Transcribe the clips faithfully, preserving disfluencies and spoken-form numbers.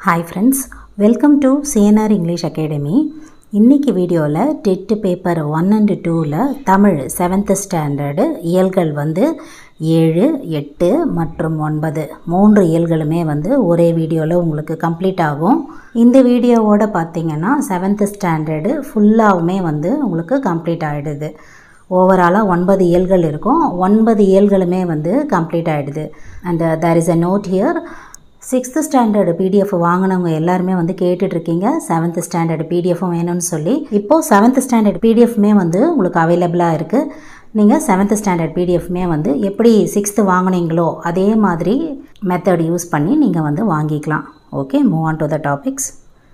Hi friends, welcome to C N R English Academy. இன்னைக்கு வீடியோல T E T paper one and two ல Tamil seventh standard இயல்கள் வந்து ஏழு, எட்டு மற்றும் ஒன்பது மூன்று இயல்களுமே வந்து ஒரே வீடியோல உங்களுக்கு கம்ப்ளீட் ஆகும். இந்த வீடியோவோட பாத்தீங்கன்னா seventh ஸ்டாண்டர்ட் ஃபுல்லாவுமே வந்து உங்களுக்கு கம்ப்ளீட் ஆயிடுது. ஓவராலா ஒன்பது இயல்கள் இருக்கும். ஒன்பது இயல்களுமே வந்து கம்ப்ளீட் ஆயிடுது. And uh, there is a note here. sixth standard P D F வாங்குனவங்க எல்லாரும் வந்து கேட்டுட்டு இருக்கீங்க seventh standard P D F வேணும்னு சொல்லி. இப்போ seventh standard P D F மே வந்து உங்களுக்கு அவேலபிளா இருக்கு. நீங்க seventh standard P D F மே வந்து எப்படி sixth வாங்குனீங்களோ அதே மாதிரி மெத்தட் யூஸ் பண்ணி நீங்க வந்து வாங்கிக்கலாம். Okay, move on to the topics.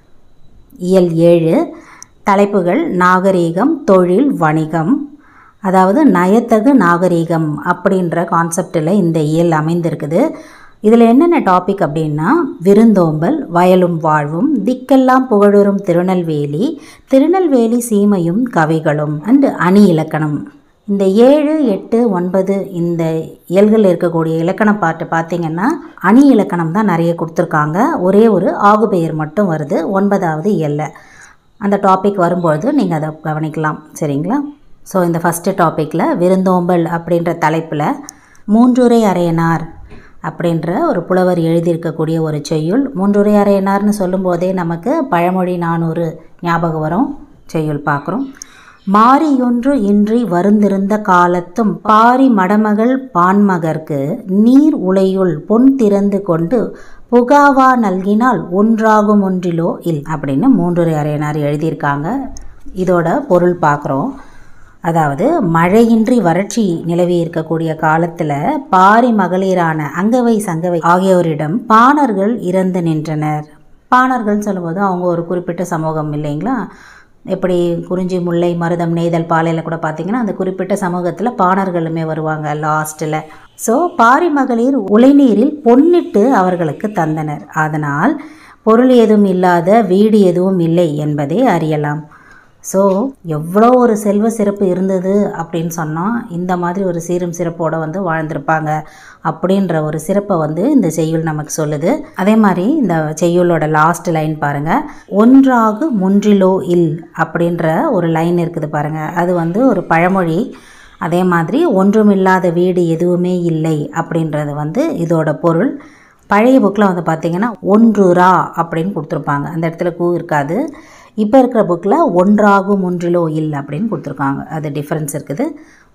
இயல் ஏழு தலைப்புகள் நாகரீகம், தொழில், வணிகம். அதாவது நயத்தகு நாகரீகம் அப்படின்ற கான்செப்டில் இந்த இயல் அமைந்திருக்குது. இதில் என்னென்ன டாபிக் அப்படின்னா விருந்தோம்பல், வயலும் வாழ்வும், திக்கெல்லாம் புகழுறும் திருநெல்வேலி, திருநெல்வேலி சீமையும் கவிகளும் அண்ட் அணி இலக்கணம். இந்த ஏழு, எட்டு, ஒன்பது இந்த இயல்கள் இருக்கக்கூடிய இலக்கண பாட்டு பார்த்தீங்கன்னா அணி இலக்கணம் தான் நிறைய கொடுத்துருக்காங்க. ஒரே ஒரு ஆகுபெயர் மட்டும் வருது ஒன்பதாவது இயல்ல. அந்த டாபிக் வரும்பொழுது நீங்கள் அதை கவனிக்கலாம். சரிங்களா? ஸோ இந்த ஃபஸ்ட்டு டாப்பிக்கில் விருந்தோம்பல் அப்படின்ற தலைப்பில் மூன்றுரை அறையனார் அப்படின்ற ஒரு புலவர் எழுதியிருக்கக்கூடிய ஒரு செய்யுள். மூன்றுரை அறையனார்னு சொல்லும்போதே நமக்கு பழமொழி நானூறு ஞாபகம் வரும். செய்யுள் பார்க்குறோம். மாரியொன்று இன்றி வருந்திருந்த காலத்தும் பாரி மடமகள் பான்மகர்க்கு நீர் உலையுள் பொன் திறந்து கொண்டு புகாவா நல்கினால் ஒன்றாகும் ஒன்றிலோ இல் அப்படின்னு மூன்றுரை அறையனார் எழுதியிருக்காங்க. இதோட பொருள் பார்க்குறோம். அதாவது மழையின்றி வறட்சி நிலவி இருக்கக்கூடிய காலத்தில் பாரி மகளிரான அங்கவை சங்கவை ஆகியோரிடம் பாணர்கள் இறந்து நின்றனர். பாணர்கள் சொல்லும்போது அவங்க ஒரு குறிப்பிட்ட சமூகம் இல்லைங்களா? எப்படி குறிஞ்சி, முல்லை, மருதம், நெய்தல், பாலையில் கூட பார்த்தீங்கன்னா அந்த குறிப்பிட்ட சமூகத்தில் பாணர்களுமே வருவாங்க லாஸ்ட்டில். ஸோ பாரி மகளிர் உலைநீரில் பொன்னிட்டு அவர்களுக்கு தந்தனர். அதனால் பொருள் எதுவும் இல்லாத வீடு எதுவும் இல்லை என்பதை அறியலாம். ஸோ எவ்வளோ ஒரு செல்வ சிறப்பு இருந்தது அப்படின்னு சொன்னால் இந்த மாதிரி ஒரு சீரும் சிறப்போடு வந்து வாழ்ந்திருப்பாங்க அப்படின்ற ஒரு சிறப்பை வந்து இந்த செய்யுள் நமக்கு சொல்லுது. அதே மாதிரி இந்த செய்யுளோட லாஸ்ட் லைன் பாருங்கள், ஒன்றாகு முன்றிலோ இல் அப்படின்ற ஒரு லைன் இருக்குது பாருங்கள். அது வந்து ஒரு பழமொழி. அதே மாதிரி ஒன்றுமில்லாத வீடு எதுவுமே இல்லை அப்படின்றது வந்து இதோட பொருள். பழைய புக்கில் வந்து பார்த்திங்கன்னா ஒன்றுரா அப்படின்னு கொடுத்துருப்பாங்க. அந்த இடத்துல கூ இருக்காது. இப்போ இருக்கிற புக்கில் ஒன்றாகும் ஒன்றிலோ இல் அப்படின்னு கொடுத்துருக்காங்க. அது டிஃப்ரென்ஸ் இருக்குது.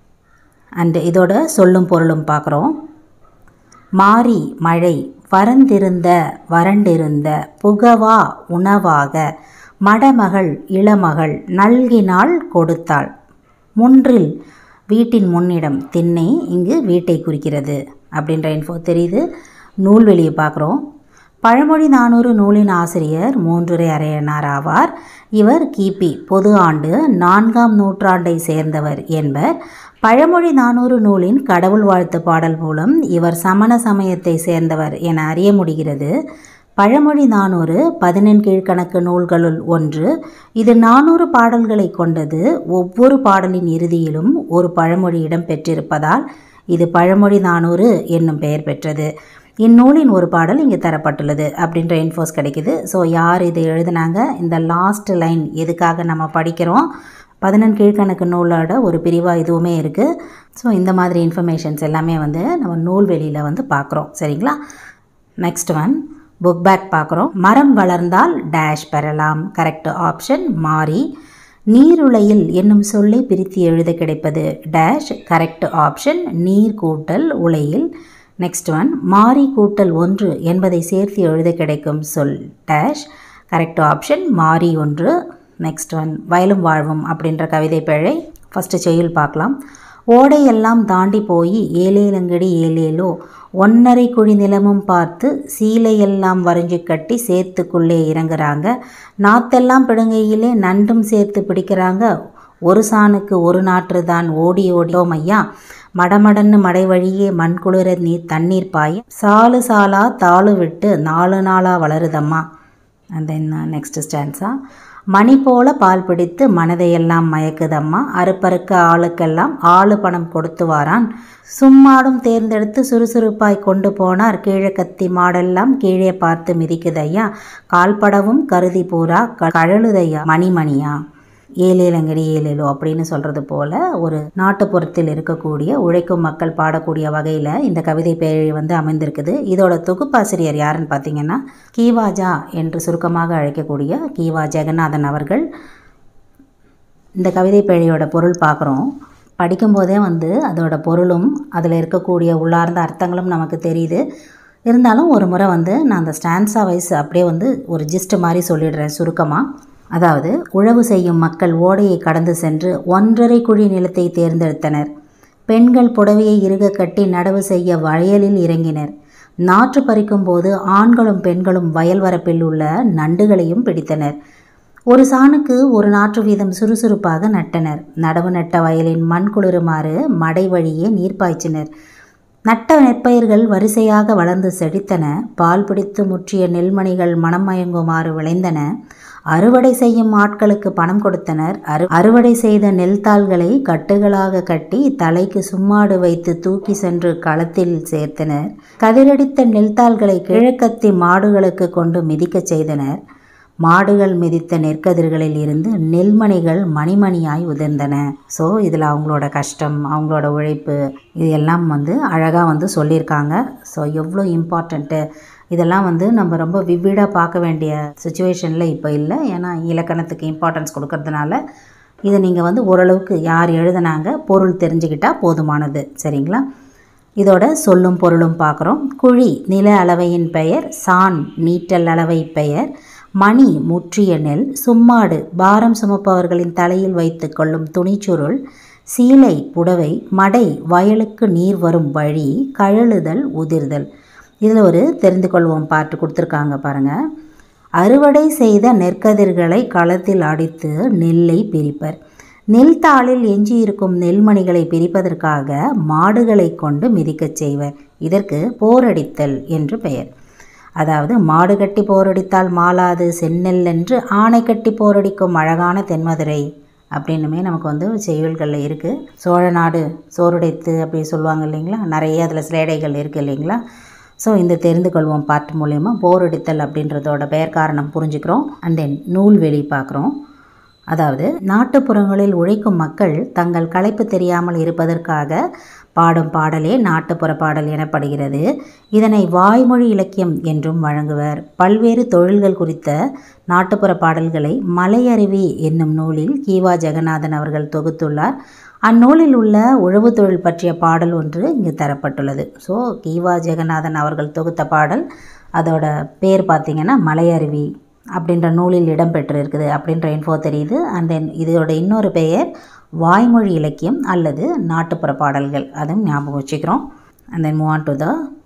அண்டு இதோட சொல்லும் பொருளும் பார்க்குறோம். மாரி மழை, வறந்திருந்த வறண்டிருந்த, புகவா உணவாக, மடமகள் இளமகள், நல்கினாள் கொடுத்தாள், முன்றில் வீட்டின் முன்னிடம், திண்ணை இங்கு வீட்டை குறிக்கிறது அப்படின்ற இன்ஃபோ தெரியுது. நூல்வெளியை பார்க்குறோம். பழமொழி நானூறு நூலின் ஆசிரியர் மூன்றுரை அறையனார் ஆவார். இவர் கிபி பொது ஆண்டு நான்காம் நூற்றாண்டை சேர்ந்தவர் என்பர். பழமொழி நானூறு நூலின் கடவுள் வாழ்த்து பாடல் மூலம் இவர் சமண சமயத்தை சேர்ந்தவர் என அறிய முடிகிறது. பழமொழி நானூறு பதினெண் கீழ்கணக்கு நூல்களுள் ஒன்று. இது நானூறு பாடல்களை கொண்டது. ஒவ்வொரு பாடலின் இறுதியிலும் ஒரு பழமொழி இடம் பெற்றிருப்பதால் இது பழமொழி நானூறு என்னும் பெயர் பெற்றது. இந்நூலின் ஒரு பாடல் இங்கே தரப்பட்டுள்ளது அப்படின்ற இன்ஃபோஸ் கிடைக்குது. ஸோ யார் இது எழுதினாங்க, இந்த லாஸ்ட் லைன் எதுக்காக நம்ம படிக்கிறோம், பதினெண் கீழ்கணக்கு நூலோட ஒரு பிரிவாக இதுவுமே இருக்குது. ஸோ இந்த மாதிரி இன்ஃபர்மேஷன்ஸ் எல்லாமே வந்து நம்ம நூல்வெளியில் வந்து பார்க்குறோம். சரிங்களா? நெக்ஸ்ட் ஒன் புக் பேக் பார்க்குறோம். மரம் வளர்ந்தால் டேஷ் பெறலாம். கரெக்ட் ஆப்ஷன் மாரி. நீருலையில் என்னும் சொல்லை பிரித்து எழுத கிடைப்பது டேஷ். கரெக்ட் ஆப்ஷன் நீர் கூட்டல் உலையில். நெக்ஸ்ட் ஒன் மாரி கூட்டல் ஒன்று என்பதை சேர்த்து எழுத கிடைக்கும் சொல் டேஷ். கரெக்ட் ஆப்ஷன் மாரி ஒன்று. நெக்ஸ்ட் ஒன் வயலும் வாழ்வும் அப்படின்ற கவிதை பிழை. ஃபஸ்ட்டு செய்யுள் பார்க்கலாம். ஓடையெல்லாம் தாண்டி போய் ஏலேலங்கடி ஏலேலோ, ஒன்னரை குழி நிலமும் பார்த்து சீலையெல்லாம் வரைஞ்சி கட்டி சேர்த்துக்குள்ளே இறங்குறாங்க, நாத்தெல்லாம் பிடுங்கையிலே நண்டும் சேர்த்து பிடிக்கிறாங்க, ஒரு சாணுக்கு ஒரு நாற்று தான் ஓடி ஓடியோம் ஐயா, மடமடன்னு மடை வழியே மண் குளிர நீர் தண்ணீர் பாய, சாலு சாலா தாளு விட்டு நாலு நாளாக வளருதம்மா. அண்ட் தென் நெக்ஸ்ட் ஸ்டான்ஸா, மணி போல பால் பிடித்து மனதையெல்லாம் மயக்குதம்மா, அறுப்பறுக்க ஆளுக்கெல்லாம் ஆளு பணம் கொடுத்து வாரான், சும்மாடும் தேர்ந்தெடுத்து சுறுசுறுப்பாய் கொண்டு போனார், கீழே கத்தி மாடெல்லாம் கீழே பார்த்து மிதிக்குதையா, கால்படவும் கருதி பூரா கழலுதையா மணிமணியா. ஏலேலங்கடி ஏலேலோ அப்படின்னு சொல்கிறது போல் ஒரு நாட்டுப்புறத்தில் இருக்கக்கூடிய உழைக்கும் மக்கள் பாடக்கூடிய வகையில் இந்த கவிதை பேழை வந்து அமைந்திருக்குது. இதோட தொகுப்பாசிரியர் யாருன்னு பார்த்தீங்கன்னா கீவாஜா என்று சுருக்கமாக அழைக்கக்கூடிய கீவா ஜெகநாதன் அவர்கள். இந்த கவிதை பேழையோட பொருள் பார்க்குறோம். படிக்கும்போதே வந்து அதோட பொருளும் அதில் இருக்கக்கூடிய உள்ளார்ந்த அர்த்தங்களும் நமக்கு தெரியுது. இருந்தாலும் ஒரு முறை வந்து நான் அந்த ஸ்டான்ஸா வைஸ் அப்படியே வந்து ஒரு ஜிஸ்ட் மாதிரி சொல்லிடுறேன் சுருக்கமாக. அதாவது, உழவு செய்யும் மக்கள் ஓடையை கடந்து சென்று ஒன்றரை குழி நிலத்தை தேர்ந்தெடுத்தனர். பெண்கள் புடவையை இறுக கட்டி நடவு செய்ய வயலில் இறங்கினர். நாற்று பறிக்கும் போது ஆண்களும் பெண்களும் வயல் வரப்பில் உள்ள நண்டுகளையும் பிடித்தனர். ஒரு சாணுக்கு ஒரு நாற்று வீதம் சுறுசுறுப்பாக நட்டனர். நடவு நட்ட வயலின் மண் குளிருமாறு மடை வழியே நீர் பாய்ச்சினர். நட்ட நெற்பயிர்கள் வரிசையாக வளர்ந்து செழித்தன. பால் பிடித்து முற்றிய நெல்மணிகள் மனம் மயங்குமாறு விளைந்தன. அறுவடை செய்யும் ஆட்களுக்கு பணம் கொடுத்தனர். அறு அறுவடை செய்த நெல்தாள்களை கட்டுகளாக கட்டி தலைக்கு சும்மாடு வைத்து தூக்கி சென்று களத்தில் சேர்த்தனர். கதிரடித்த நெல்தாள்களை கிழக்கத்தி மாடுகளுக்கு கொண்டு மிதிக்கச் செய்தனர். மாடுகள் மிதித்த நெற்கதிர்களில் இருந்து நெல்மணிகள் மணிமணியாய் உதிர்ந்தன. ஸோ இதில் அவங்களோட கஷ்டம், அவங்களோட உழைப்பு, இது எல்லாம் வந்து அழகாக வந்து சொல்லியிருக்காங்க. ஸோ எவ்வளோ இம்பார்ட்டண்ட்டு இதெல்லாம் வந்து நம்ம ரொம்ப விவிடாக பார்க்க வேண்டிய சுச்சுவேஷனில் இப்போ இல்லை. ஏன்னா இலக்கணத்துக்கு இம்பார்ட்டன்ஸ் கொடுக்கறதுனால இதை நீங்கள் வந்து ஓரளவுக்கு யார் எழுதுனாங்க பொருள் தெரிஞ்சுக்கிட்டால் போதுமானது. சரிங்களா? இதோட சொல்லும் பொருளும் பார்க்குறோம். குழி நில அளவையின் பெயர், சான் நீட்டல் அளவை பெயர், மணி முற்றிய நெல், சும்மாடு பாரம் சுமப்பவர்களின் தலையில் வைத்து கொள்ளும் துணிச்சுருள், சீலை புடவை, மடை வயலுக்கு நீர் வரும் வழி, கழலுதல் உதிர்தல். இதில் ஒரு தெரிந்து கொள்வோம் பாட்டு கொடுத்துருக்காங்க பாருங்கள். அறுவடை செய்த நெற்கதிர்களை களத்தில் அடித்து நெல்லை பிரிப்பர். நெல் தாளில் எஞ்சியிருக்கும் நெல்மணிகளை பிரிப்பதற்காக மாடுகளை கொண்டு மிதிக்கச் செய்வர். இதற்கு போரடித்தல் என்று பெயர். அதாவது, மாடு கட்டி போரடித்தால் மாளாது செந்நெல் என்று ஆணை கட்டி போரடிக்கும் அழகான தென்மதுரை அப்படின்னுமே நமக்கு வந்து செய்யுள்களில் இருக்குது. சோழ நாடு சோறுடைத்து அப்படி சொல்லுவாங்க இல்லைங்களா, நிறைய அதில் சிலேடைகள் இருக்குது இல்லைங்களா. ஸோ இந்த தெரிந்து கொள்வோம் பாட்டு மூலயமா போரடித்தல் அப்படின்றதோட பெயர் காரணம் புரிஞ்சுக்கிறோம். அண்ட் தென் நூல்வெளி பார்க்குறோம். அதாவது, நாட்டுப்புறங்களில் உழைக்கும் மக்கள் தங்கள் களைப்பு தெரியாமல் இருப்பதற்காக பாடும் பாடலே நாட்டுப்புற பாடல் எனப்படுகிறது. இதனை வாய்மொழி இலக்கியம் என்றும் வழங்குவர். பல்வேறு தொழில்கள் குறித்த நாட்டுப்புற பாடல்களை மலையருவி என்னும் நூலில் கீவா ஜெகநாதன் அவர்கள் தொகுத்துள்ளார். அந்நூலில் உள்ள உழவு தொழில் பற்றிய பாடல் ஒன்று இங்கு தரப்பட்டுள்ளது. ஸோ கீவா ஜெகநாதன் அவர்கள் தொகுத்த பாடல், அதோட பேர் பார்த்திங்கன்னா மலையருவி அப்படின்ற நூலில் இடம்பெற்று இருக்குது அப்படின்ற இன்ஃபோ தெரியுது. அண்ட் தென் இதோட இன்னொரு பெயர் வாய்மொழி இலக்கியம் அல்லது நாட்டுப்புற பாடல்கள், அதுவும் ஞாபகம் வச்சுக்கிறோம். And then move on to the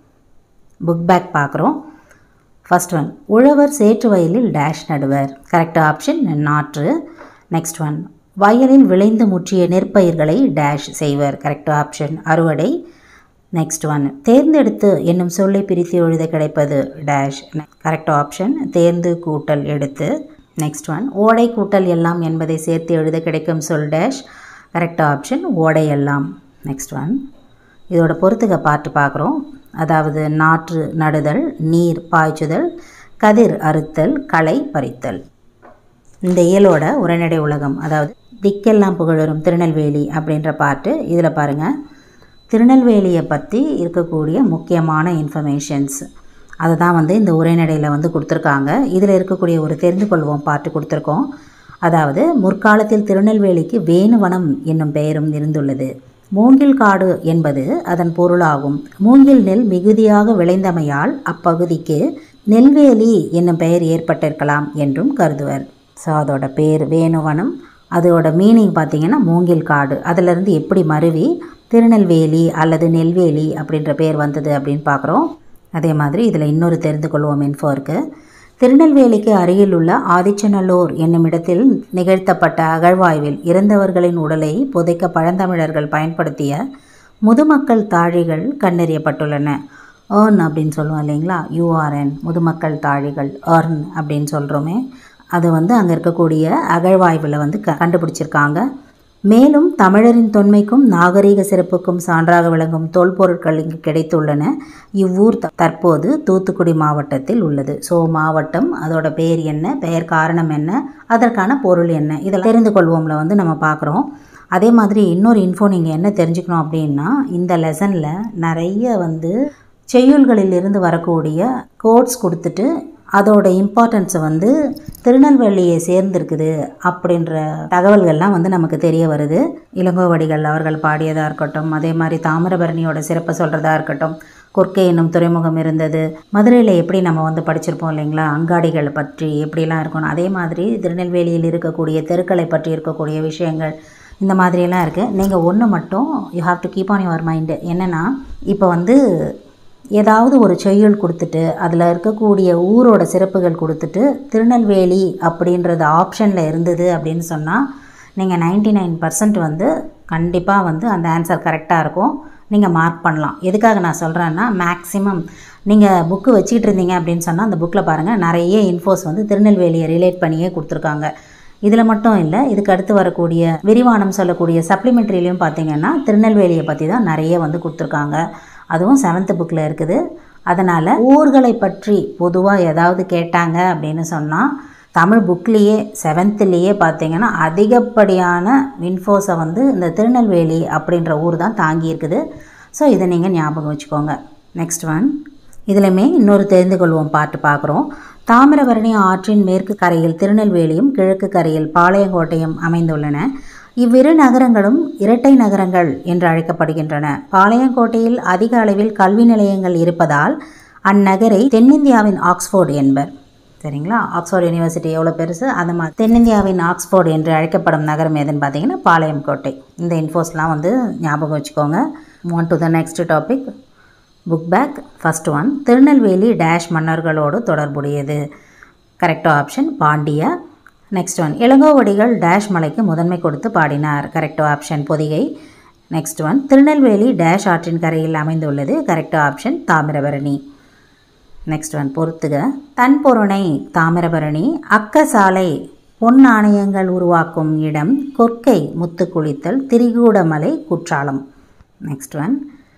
book back பார்க்குறோம். ஃபர்ஸ்ட் ஒன், உழவர் சேற்று வயலில் டேஷ் நடுவர். கரெக்ட் ஆப்ஷன் நாற்று. நெக்ஸ்ட் ஒன், வயலில் விளைந்து முற்றிய நெற்பயிர்களை டேஷ் செய்வர். கரெக்ட் ஆப்ஷன் அறுவடை. நெக்ஸ்ட் ஒன், தேர்ந்தெடுத்து என்னும் சொல்லை பிரித்து எழுத கிடைப்பது டேஷ். கரெக்ட் ஆப்ஷன் தேர்ந்து கூட்டல் எடுத்து. நெக்ஸ்ட் ஒன், ஓடை கூட்டல் எல்லாம் என்பதை சேர்த்து எழுத கிடைக்கும் சொல் டேஷ். கரெக்ட் ஆப்ஷன் ஓடை எல்லாம். நெக்ஸ்ட் ஒன், இதோட பொறுத்துக்க பாட்டு பார்க்குறோம். அதாவது, நாற்று நடுதல், நீர் பாய்ச்சுதல், கதிர் அறுத்தல், களை பறித்தல். இந்த இயலோட உரைநடை உலகம், அதாவது திக்கெல்லாம் புகழரும் திருநெல்வேலி அப்படின்ற பாட்டு. இதில் பாருங்கள், திருநெல்வேலியை பற்றி இருக்கக்கூடிய முக்கியமான இன்ஃபர்மேஷன்ஸ் அதை தான் வந்து இந்த உரைநடையில் வந்து கொடுத்துருக்காங்க. இதில் இருக்கக்கூடிய ஒரு தெரிந்து கொள்வோம் பாட்டு கொடுத்துருக்கோம். அதாவது, முற்காலத்தில் திருநெல்வேலிக்கு வேணுவனம் என்னும் பெயரும் இருந்துள்ளது. மூங்கில் காடு என்பது அதன் பொருளாகும். மூங்கில் நெல் மிகுதியாக விளைந்தமையால் அப்பகுதிக்கு நெல்வேலி என்னும் பெயர் ஏற்பட்டிருக்கலாம் என்றும் கருதுவர். ஸோ அதோட பேர் வேணுவனம், அதோட மீனிங் பார்த்திங்கன்னா மூங்கில் காடு. அதிலிருந்து எப்படி மருவி திருநெல்வேலி அல்லது நெல்வேலி அப்படின்ற பேர் வந்தது அப்படின்னு பார்க்குறோம். அதே மாதிரி இதில் இன்னொரு தெரிந்து கொள்வோம் இன்ஃபோ இருக்குது. திருநெல்வேலிக்கு அருகில் உள்ள ஆதிச்சநல்லூர் என்னும் இடத்தில் நிகழ்த்தப்பட்ட அகழ்வாய்வில் இறந்தவர்களின் உடலை புதைக்க பழந்தமிழர்கள் பயன்படுத்திய முதுமக்கள் தாழிகள் கண்டறியப்பட்டுள்ளன. ஏர்ன் அப்படின்னு சொல்லுவோம் இல்லைங்களா, யூஆர்என், முதுமக்கள் தாழிகள், ஏர்ன் அப்படின்னு சொல்கிறோமே. அது வந்து அங்கே இருக்கக்கூடிய அகழ்வாய்வில் வந்து க கண்டுபிடிச்சிருக்காங்க. மேலும் தமிழரின் தொன்மைக்கும் நாகரீக சிறப்புக்கும் சான்றாக விளங்கும் தொல்பொருட்கள் இங்கு கிடைத்துள்ளன. இவ்வூர் தற்போது தூத்துக்குடி மாவட்டத்தில் உள்ளது. ஸோ மாவட்டம், அதோட பெயர் என்ன, பெயர் காரணம் என்ன, அதற்கான பொருள் என்ன, இதெல்லாம் தெரிந்து கொள்வோம்ல வந்து நம்ம பார்க்குறோம். அதே மாதிரி இன்னொரு இன்ஃபோ நீங்கள் என்ன தெரிஞ்சுக்கணும் அப்படின்னா, இந்த லெசனில் நிறைய வந்து செய்யுள்களிலிருந்து வரக்கூடிய கோட்ஸ் கொடுத்துட்டு அதோட இம்பார்ட்டன்ஸை வந்து திருநெல்வேலியை சேர்ந்திருக்குது அப்படின்ற தகவல்கள்லாம் வந்து நமக்கு தெரிய வருது. இளங்கோவடிகள் அவர்கள் பாடியதாக இருக்கட்டும், அதே மாதிரி தாமிரபரணியோட சிறப்பை சொல்கிறதா இருக்கட்டும், கொற்கை என்னும் துறைமுகம் இருந்தது, மதுரையில் எப்படி நம்ம வந்து படிச்சிருப்போம் இல்லைங்களா, அங்காடிகள் பற்றி எப்படிலாம் இருக்கணும், அதே மாதிரி திருநெல்வேலியில் இருக்கக்கூடிய தெருக்களை பற்றி இருக்கக்கூடிய விஷயங்கள் இந்த மாதிரியெல்லாம் இருக்குது. நீங்கள் ஒன்று மட்டும் you have to keep on your mind. என்னென்னா, இப்போ வந்து ஏதாவது ஒரு செய்யுள் கொடுத்துட்டு அதில் இருக்கக்கூடிய ஊரோட சிறப்புகள் கொடுத்துட்டு திருநெல்வேலி அப்படின்றது ஆப்ஷனில் இருந்தது அப்படின்னு சொன்னால் நீங்கள் நைன்டி நைன் பர்சன்ட் வந்து கண்டிப்பாக வந்து அந்த ஆன்சர் கரெக்டாக இருக்கும், நீங்கள் மார்க் பண்ணலாம். எதுக்காக நான் சொல்கிறேன்னா, மேக்ஸிமம் நீங்கள் புக்கு வச்சுக்கிட்டு இருந்தீங்க அப்படின்னு சொன்னால் அந்த புக்கில் பாருங்கள் நிறைய இன்ஃபோஸ் வந்து திருநெல்வேலியை ரிலேட் பண்ணியே கொடுத்துருக்காங்க. இதில் மட்டும் இல்லை, இதுக்கு அடுத்து வரக்கூடிய விரிவானம் சொல்லக்கூடிய சப்ளிமெண்ட்ரிலையும் பார்த்திங்கன்னா திருநெல்வேலியை பற்றி தான் நிறைய வந்து கொடுத்துருக்காங்க. அதுவும் செவன்த்து புக்கில் இருக்குது. அதனால் ஊர்களை பற்றி பொதுவாக ஏதாவது கேட்டாங்க அப்படின்னு சொன்னால் தமிழ் புக்லேயே செவன்த்துலேயே பார்த்திங்கன்னா அதிகப்படியான இன்ஃபோஸை வந்து இந்த திருநெல்வேலி அப்படின்ற ஊர் தான் தாங்கியிருக்குது. ஸோ இதை நீங்கள் ஞாபகம் வச்சுக்கோங்க. நெக்ஸ்ட் ஒன், இதுலையுமே இன்னொரு தெரிந்து கொள்வோம் பாட்டு பார்க்குறோம். தாமிரபரணி ஆற்றின் மேற்கு கரையில் திருநெல்வேலியும் கிழக்கு கரையில் பாளையங்கோட்டையும் அமைந்துள்ளன. இவ்விரு நகரங்களும் இரட்டை நகரங்கள் என்று அழைக்கப்படுகின்றன. பாளையங்கோட்டையில் அதிக அளவில் கல்வி நிலையங்கள் இருப்பதால் அந்நகரை தென்னிந்தியாவின் ஆக்ஸ்போர்டு என்பர். சரிங்களா, ஆக்ஸ்போர்டு யூனிவர்சிட்டி எவ்வளோ பெருசு, அந்த மாதிரி தென்னிந்தியாவின் ஆக்ஸ்போர்டு என்று அழைக்கப்படும் நகரம் எதுன்னு பார்த்தீங்கன்னா பாளையங்கோட்டை. இந்த இன்ஃபோஸ்லாம் வந்து ஞாபகம் வச்சுக்கோங்க. Move to the next topic, book back. First one, Tirunelveli dash மன்னர்களோடு தொடர்புடையது. கரெக்டாக option Pandya. Next one, Ilango Adigal dash மலைக்கு முதன்மை கொடுத்து பாடினார். கரெக்டாக option Pothigai. Next one, Tirunelveli dash ஆற்றின் கரையில் அமைந்துள்ளது. கரெக்டாக ஆப்ஷன் தாமிரபரணி. நெக்ஸ்ட் ஒன், பொறுத்துக. தன்பொருணை தாமிரபரணி, அக்கசாலை பொன் நாணயங்கள் உருவாக்கும் இடம், கொற்கை முத்து குளித்தல், திரிகூடமலை குற்றாலம். நெக்ஸ்ட் ஒன்,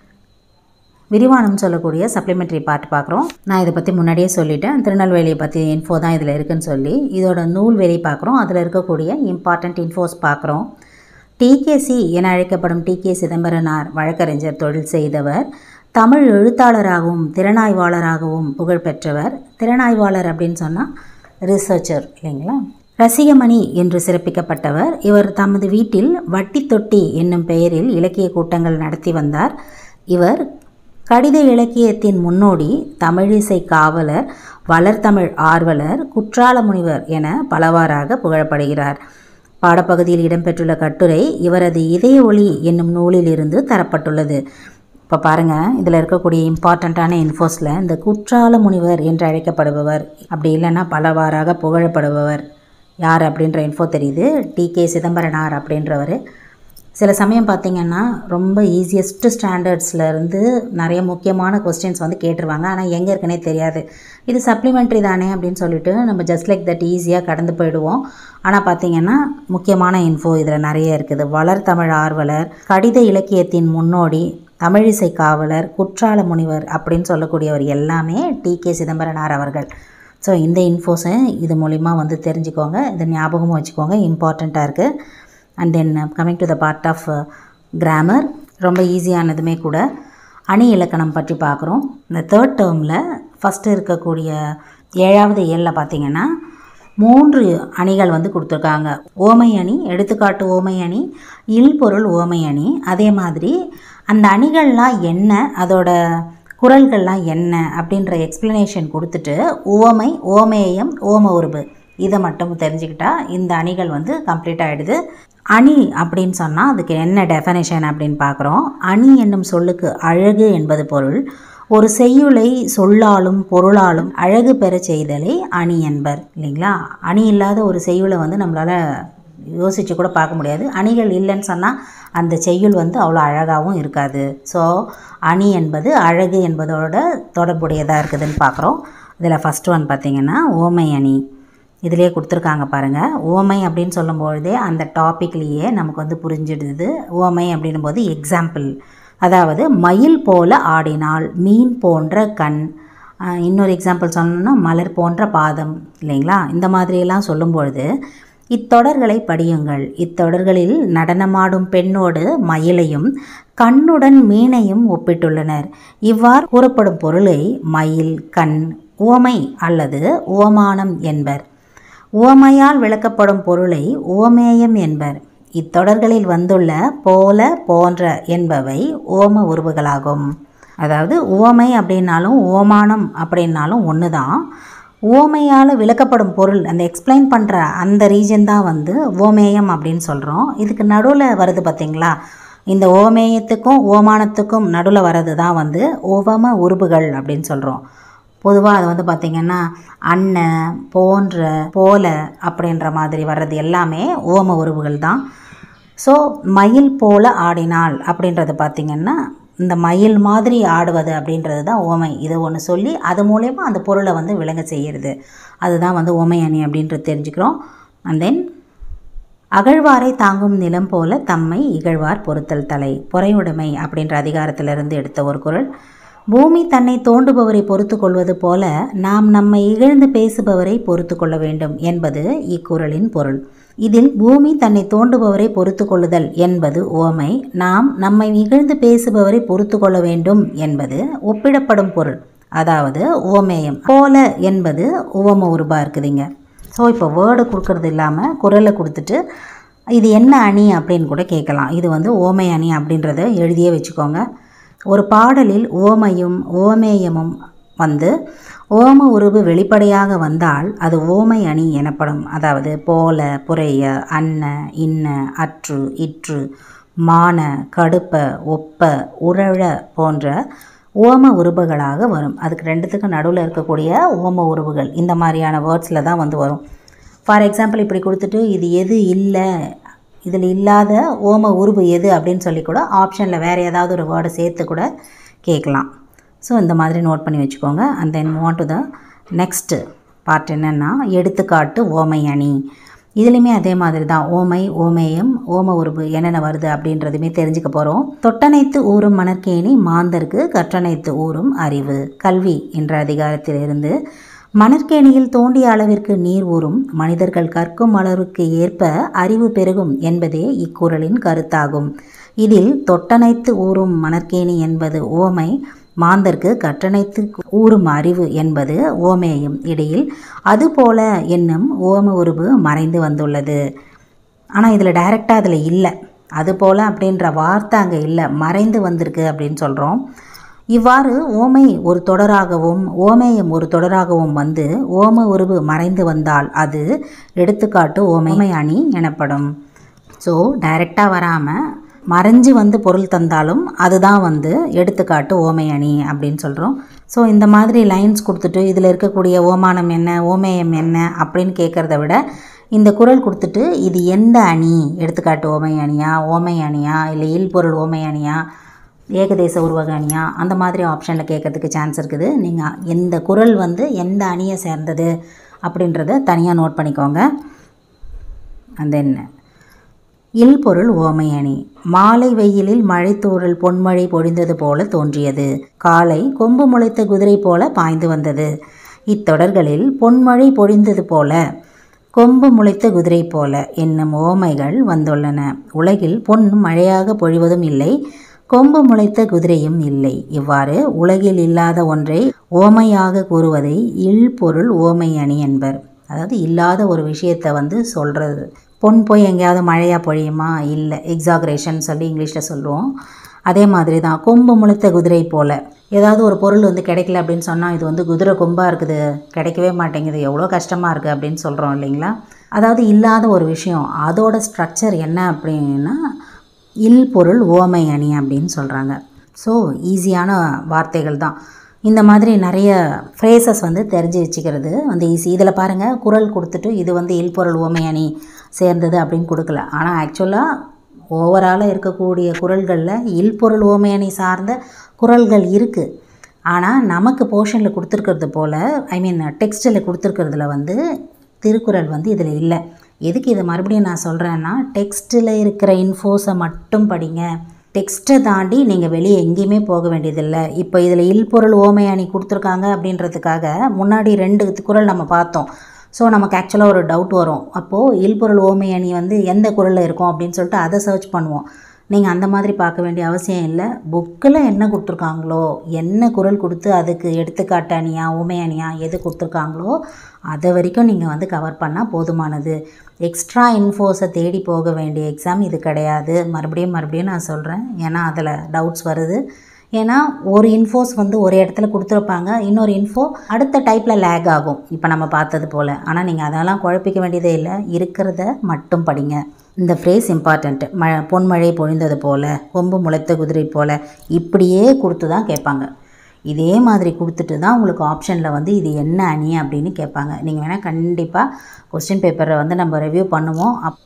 விரிவானம் சொல்லக்கூடிய சப்ளிமெண்ட்ரி பார்ட் பார்க்குறோம். நான் இதை பற்றி முன்னாடியே சொல்லிட்டேன், திருநெல்வேலியை பற்றி இன்ஃபோ தான் இதில் இருக்குதுன்னு சொல்லி. இதோட நூல் வெளி பார்க்குறோம், அதில் இருக்கக்கூடிய இம்பார்ட்டண்ட் இன்ஃபோஸ் பார்க்குறோம். டிகேசி என அழைக்கப்படும் டி கே சிதம்பரனார் வழக்கறிஞர் தொழில் செய்தவர். தமிழ் எழுத்தாளராகவும் திறனாய்வாளராகவும் புகழ்பெற்றவர். திறனாய்வாளர் அப்படின்னு சொன்னால் ரிசர்ச்சர் இல்லைங்களா. ரசிகமணி என்று சிறப்பிக்கப்பட்டவர். இவர் தமது வீட்டில் வட்டி தொட்டி என்னும் பெயரில் இலக்கிய கூட்டங்கள் நடத்தி வந்தார். இவர் கடித இலக்கியத்தின் முன்னோடி, தமிழிசை காவலர், வளர்தமிழ் ஆர்வலர், குற்றால முனிவர் என பலவாறாக புகழப்படுகிறார். பாடப்பகுதியில் இடம்பெற்றுள்ள கட்டுரை இவரது இதய ஒளி என்னும் நூலில் இருந்து தரப்பட்டுள்ளது. இப்போ பாருங்கள், இதில் இருக்கக்கூடிய இம்பார்ட்டண்ட்டான இன்ஃபோஸில் இந்த குற்றால முனிவர் என்று அழைக்கப்படுபவர், அப்படி இல்லைன்னா பலவாறாக புகழப்படுபவர் யார் அப்படின்ற இன்ஃபோ தெரியுது. டி கே சிதம்பரனார் அப்படின்றவர். சில சமயம் பார்த்திங்கன்னா ரொம்ப ஈஸியஸ்ட்டு ஸ்டாண்டர்ட்ஸ்லேருந்து நிறைய முக்கியமான கொஸ்டின்ஸ் வந்து கேட்டுருவாங்க, ஆனால் எங்கே இருக்குன்னே தெரியாது. இது சப்ளிமெண்ட்ரி தானே அப்படின்னு சொல்லிட்டு நம்ம ஜஸ்ட் லைக் தட் ஈஸியாக கடந்து போயிடுவோம். ஆனால் பார்த்திங்கன்னா முக்கியமான இன்ஃபோ இதில் நிறைய இருக்குது. வளர்தமிழ் ஆர்வலர், கடித இலக்கியத்தின் முன்னோடி, தமிழிசை காவலர், குற்றால முனிவர் அப்படின்னு சொல்லக்கூடியவர் எல்லாமே டி கே சிதம்பரனார் அவர்கள். ஸோ இந்த இன்ஃபோஸை இது மூலிமா வந்து தெரிஞ்சுக்கோங்க, இதை ஞாபகமும் வச்சுக்கோங்க, இம்பார்ட்டண்ட்டாக இருக்குது. And then coming to the part of grammar, ரொம்ப ஈஸியானதுமே கூட. அணி இலக்கணம் பற்றி பார்க்குறோம். இந்த தேர்ட் டேர்மில் ஃபஸ்ட்டு இருக்கக்கூடிய ஏழாவது இயலில் பார்த்திங்கன்னா மூன்று அணிகள் வந்து கொடுத்துருக்காங்க. ஓமை அணி, எடுத்துக்காட்டு ஓமை அணி, இல்பொருள் ஓமை அணி. அதே மாதிரி அந்த அணிகள்லாம் என்ன, அதோட குறள்கள்லாம் என்ன அப்படின்ற எக்ஸ்ப்ளனேஷன் கொடுத்துட்டு ஓமை, ஓமேயம், ஓம உருபு இதை மட்டும் தெரிஞ்சுக்கிட்டா இந்த அணிகள் வந்து கம்ப்ளீட் ஆகிடுது. அணி அப்படின்னு சொன்னால் அதுக்கு என்ன டெஃபனேஷன் அப்படின்னு பார்க்குறோம். அணி என்னும் சொல்லுக்கு அழகு என்பது பொருள். ஒரு செய்யுளை சொல்லாலும் பொருளாலும் அழகு பெற செய்தலை அணி என்பர் இல்லைங்களா. அணி இல்லாத ஒரு செய்யுளை வந்து நம்மளால் யோசித்து கூட பார்க்க முடியாது. அணிகள் இல்லைன்னு சொன்னால் அந்த செய்யுள் வந்து அவ்வளோ அழகாகவும் இருக்காது. ஸோ அணி என்பது அழகு என்பதோட தொடர்புடையதாக இருக்குதுன்னு பார்க்குறோம். இதில் ஃபஸ்ட் ஒன் பார்த்திங்கன்னா ஓமை அணி. இதிலே கொடுத்துருக்காங்க பாருங்கள். உவமை அப்படின்னு சொல்லும்பொழுதே அந்த டாப்பிக்லேயே நமக்கு வந்து புரிஞ்சிடுது. உவமை அப்படின்னும் போது எக்ஸாம்பிள், அதாவது மயில் போல ஆடினால், மீன் போன்ற கண், இன்னொரு எக்ஸாம்பிள் சொல்லணும்னா மலர் போன்ற பாதம் இல்லைங்களா. இந்த மாதிரியெல்லாம் சொல்லும்பொழுது இத்தொடர்களை படியுங்கள். இத்தொடர்களில் நடனமாடும் பெண்ணோடு மயிலையும் கண்ணுடன் மீனையும் ஒப்பிட்டுள்ளனர். இவ்வாறு கூறப்படும் பொருளை மயில், கண், உவமை அல்லது உவமானம் என்பர். உவமையால் விளக்கப்படும் பொருளை உவமேயம் என்பர். இத்தொடர்களில் வந்துள்ள போல, போன்ற என்பவை உவம உருவுகளாகும். அதாவது உவமை அப்படின்னாலும் உவமானம் அப்படின்னாலும் ஒன்று தான். உவமையால் விளக்கப்படும் பொருள், அந்த எக்ஸ்பிளைன் பண்ணுற அந்த ரீஜன் தான் வந்து உவமேயம் அப்படின்னு சொல்கிறோம். இதுக்கு நடுவில் வருது பார்த்திங்களா, இந்த உவமேயத்துக்கும் உவமானத்துக்கும் நடுவில் வர்றது தான் வந்து உவம உருவுகள் அப்படின்னு சொல்கிறோம். பொதுவாக அது வந்து பார்த்திங்கன்னா அன்ன, போன்ற, போல அப்படின்ற மாதிரி வர்றது எல்லாமே உவம உருவுகள் தான். ஸோ மயில் போல ஆடினால் அப்படின்றது பார்த்திங்கன்னா இந்த மயில் மாதிரி ஆடுவது அப்படின்றது தான் உவமை. இது ஒன்று சொல்லி அது மூலயமா அந்த பொருளை வந்து விளங்க செய்கிறது. அதுதான் வந்து உவமை அணி அப்படின்றது தெரிஞ்சுக்கிறோம். அண்ட் தென் அகழ்வாரை தாங்கும் நிலம் போல தம்மை இகழ்வார் பொறுத்தல் தலை, பொறையுடைமை அப்படின்ற அதிகாரத்திலிருந்து எடுத்த ஒரு குறள். பூமி தன்னை தோண்டுபவரை பொறுத்து கொள்வது போல நாம் நம்மை இகழ்ந்து பேசுபவரை பொறுத்து கொள்ள வேண்டும் என்பது இக்குறளின் பொருள். இதில் பூமி தன்னை தோண்டுபவரை பொறுத்து கொள்ளுதல் என்பது உவமை, நாம் நம்மை இகழ்ந்து பேசுபவரை பொறுத்து கொள்ள வேண்டும் என்பது ஒப்பிடப்படும் பொருள், அதாவது உவமேயம். போல என்பது உவம உருபா இருக்குதுங்க. ஸோ இப்போ வேர்டு கொடுக்கறது இல்லாமல் குறளை கொடுத்துட்டு இது என்ன அணி அப்படின்னு கூட கேட்கலாம். இது வந்து உவமை அணி அப்படின்றத எழுதியே வச்சுக்கோங்க. ஒரு பாடலில் உவமையும் உவமேயமும் வந்து ஓம உருவு வெளிப்படையாக வந்தால் அது ஓமை அணி எனப்படும். அதாவது போல, புரைய, அன்ன, இன்ன, அற்று, இற்று, மான, கடுப்ப, ஒப்ப, உரழ போன்ற ஓம உருவுகளாக வரும். அதுக்கு ரெண்டுத்துக்கு நடுவில் இருக்கக்கூடிய ஓம உருவுகள் இந்த மாதிரியான வேர்ட்ஸில் தான் வந்து வரும். ஃபார் எக்ஸாம்பிள் இப்படி கொடுத்துட்டு இது எது இல்லை, இதில் இல்லாத ஓம உருவு எது அப்படின்னு சொல்லி கூட ஆப்ஷனில் வேறு ஏதாவது ஒரு வேர்டை சேர்த்து கூட கேட்கலாம். ஸோ இந்த மாதிரி நோட் பண்ணி வச்சுக்கோங்க. And then move to the next part என்னென்னா எடுத்துக்காட்டு ஓமை அணி. இதுலேயுமே அதே மாதிரி தான் ஓமை, ஓமேயம், ஓம உருவு என்னென்ன வருது அப்படின்றதுமே தெரிஞ்சுக்க போகிறோம். தொட்டனைத்து ஊறும் மணற்கேணி மாந்தருக்கு கற்றனைத்து ஊறும் அறிவு, கல்வி என்ற அதிகாரத்திலிருந்து மணற்கேணியில் தோண்டிய அளவிற்கு நீர் ஊறும் மனிதர்கள் கற்கும் அளவுக்கு ஏற்ப அறிவு பெருகும் என்பதே இக்குறளின் கருத்தாகும். இதில் தொட்டனைத்து ஊறும் மணற்கேணி என்பது ஓமை, மாந்தர்க்கு கற்றனைத்து ஊறும் அறிவு என்பது ஓமேயம். இடையில் அதுபோல என்னும் ஓம உருவு மறைந்து வந்துள்ளது. ஆனால் இதில் டைரெக்டாக அதில் இல்லை, அதுபோல் அப்படின்ற வார்த்தை அங்கே இல்லை, மறைந்து வந்திருக்கு அப்படின்னு சொல்கிறோம். இவ்வாறு ஓமை ஒரு தொடராகவும் ஓமேயம் ஒரு தொடராகவும் வந்து ஓம உருவு மறைந்து வந்தால் அது எடுத்துக்காட்டு ஓமை அணி எனப்படும். ஸோ டைரெக்டாக வராமல் மறைஞ்சு வந்து பொருள் தந்தாலும் அதுதான் வந்து எடுத்துக்காட்டு ஓமை அணி அப்படின்னு சொல்கிறோம். ஸோ இந்த மாதிரி லைன்ஸ் கொடுத்துட்டு இதில் இருக்கக்கூடிய ஓமானம் என்ன, ஓமேயம் என்ன அப்படின்னு கேட்குறத விட இந்த குறள் கொடுத்துட்டு இது எந்த அணி, எடுத்துக்காட்டு ஓமை அணியா, ஓமை அணியா, இல்லை இல்பொருள் ஓமை அணியா, ஏகதேச உருவக அணியா, அந்த மாதிரி ஆப்ஷனில் கேட்கறதுக்கு சான்ஸ் இருக்குது. நீங்கள் எந்த குறள் வந்து எந்த அணியை சேர்ந்தது அப்படின்றத தனியாக நோட் பண்ணிக்கோங்க. அந்த என்ன இல்பொருள் ஓமை அணி. மாலை வெயிலில் மழைத்தூறல் பொன்மழை பொழிந்தது போல தோன்றியது, காலை கொம்பு முளைத்த குதிரை போல பாய்ந்து வந்தது. இத்தொடர்களில் பொன்மழை பொழிந்தது போல, கொம்பு முளைத்த குதிரை போல என்னும் ஓமைகள் வந்துள்ளன. உலகில் பொன் மழையாக பொழிவதும் இல்லை, கொம்பு முளைத்த குதிரையும் இல்லை. இவ்வாறு உலகில் இல்லாத ஒன்றை ஓமையாக கூறுவதை இல்பொருள் ஓமை அணி என்பர். அதாவது இல்லாத ஒரு விஷயத்தை வந்து சொல்கிறது. பொன் போய் எங்கேயாவது மழையாக பொழியுமா, இல்லை, எக்ஸாகரேஷன் சொல்லி இங்கிலீஷில் சொல்லுவோம். அதே மாதிரி தான் கொம்பு முளைத்த குதிரை போல், ஏதாவது ஒரு பொருள் வந்து கிடைக்கல அப்படின்னு சொன்னால் இது வந்து குதிரை கொம்பாக இருக்குது, கிடைக்கவே மாட்டேங்குது, எவ்வளோ கஷ்டமாக இருக்குது அப்படின்னு சொல்கிறோம் இல்லைங்களா. அதாவது இல்லாத ஒரு விஷயம், அதோட ஸ்ட்ரக்சர் என்ன அப்படின்னா இல்பொருள் ஓமை அணி அப்படின்னு சொல்கிறாங்க. ஸோ ஈஸியான வார்த்தைகள் தான். இந்த மாதிரி நிறைய ஃப்ரேசஸ் வந்து தெரிஞ்சு வச்சுக்கிறது வந்து ஈஸி. இதில் பாருங்கள், குறள் கொடுத்துட்டு இது வந்து இல்பொருள் ஓமை அணி சேர்ந்தது அப்படின்னு கொடுக்கல. ஆனால் ஆக்சுவலாக ஓவராலாக இருக்கக்கூடிய குறள்களில் இல்பொருள் ஓமை அணி சார்ந்த குறள்கள் இருக்குது. ஆனால் நமக்கு போர்ஷனில் கொடுத்துருக்கிறது போல், ஐ மீன் டெக்ஸ்டில் கொடுத்துருக்கிறதுல வந்து திருக்குறள் வந்து இதில் இல்லை. எதுக்கு இதை மறுபடியும் நான் சொல்கிறேன்னா, டெக்ஸ்ட்டில் இருக்கிற இன்ஃபோஸை மட்டும் படிங்க. டெக்ஸ்ட்டை தாண்டி நீங்கள் வெளியே எங்கேயுமே போக வேண்டியதில்லை. இப்போ இதில் இல்பொருள் ஓமை அணி கொடுத்துருக்காங்க அப்படின்றதுக்காக முன்னாடி ரெண்டு குறள் நம்ம பார்த்தோம். ஸோ நமக்கு ஆக்சுவலாக ஒரு டவுட் வரும், அப்போது இல்பொருள் ஓமை அணி வந்து எந்த குறளில் இருக்கும் அப்படின்னு சொல்லிட்டு அதை சர்ச் பண்ணுவோம். நீங்கள் அந்த மாதிரி பார்க்க வேண்டிய அவசியம் இல்லை. புக்கில் என்ன கொடுத்துருக்காங்களோ, என்ன குறள் கொடுத்து அதுக்கு எடுத்துக்காட்டு அணியா ஓமை அணியா எது கொடுத்துருக்காங்களோ அதை வரைக்கும் நீங்கள் வந்து கவர் பண்ணால் போதுமானது. எக்ஸ்ட்ரா இன்ஃபோஸை தேடி போக வேண்டிய எக்ஸாம் இது கிடையாது. மறுபடியும் மறுபடியும் நான் சொல்கிறேன், ஏன்னா அதில் டவுட்ஸ் வருது. ஏன்னா ஒரு இன்ஃபோஸ் வந்து ஒரு இடத்துல கொடுத்துருப்பாங்க, இன்னொரு இன்ஃபோ அடுத்த டைப்பில் லேக் ஆகும், இப்போ நம்ம பார்த்தது போல். ஆனால் நீங்கள் அதெல்லாம் குழப்பிக்க வேண்டியதே இல்லை, இருக்கிறத மட்டும் படிங்க. இந்த ஃப்ரேஸ் இம்பார்ட்டண்ட்டு. ம பொன்மழை பொழிந்தது போல், கொம்பு முளைத்த குதிரை போல், இப்படியே கொடுத்து தான் கேட்பாங்க. இதே மாதிரி கொடுத்துட்டு தான் உங்களுக்கு ஆப்ஷனில் வந்து இது என்ன அணி அப்படின்னு கேட்பாங்க. நீங்கள் வேணால் கண்டிப்பாக கொஸ்டின் பேப்பரை வந்து நம்ம ரிவ்யூ பண்ணுவோம். அப்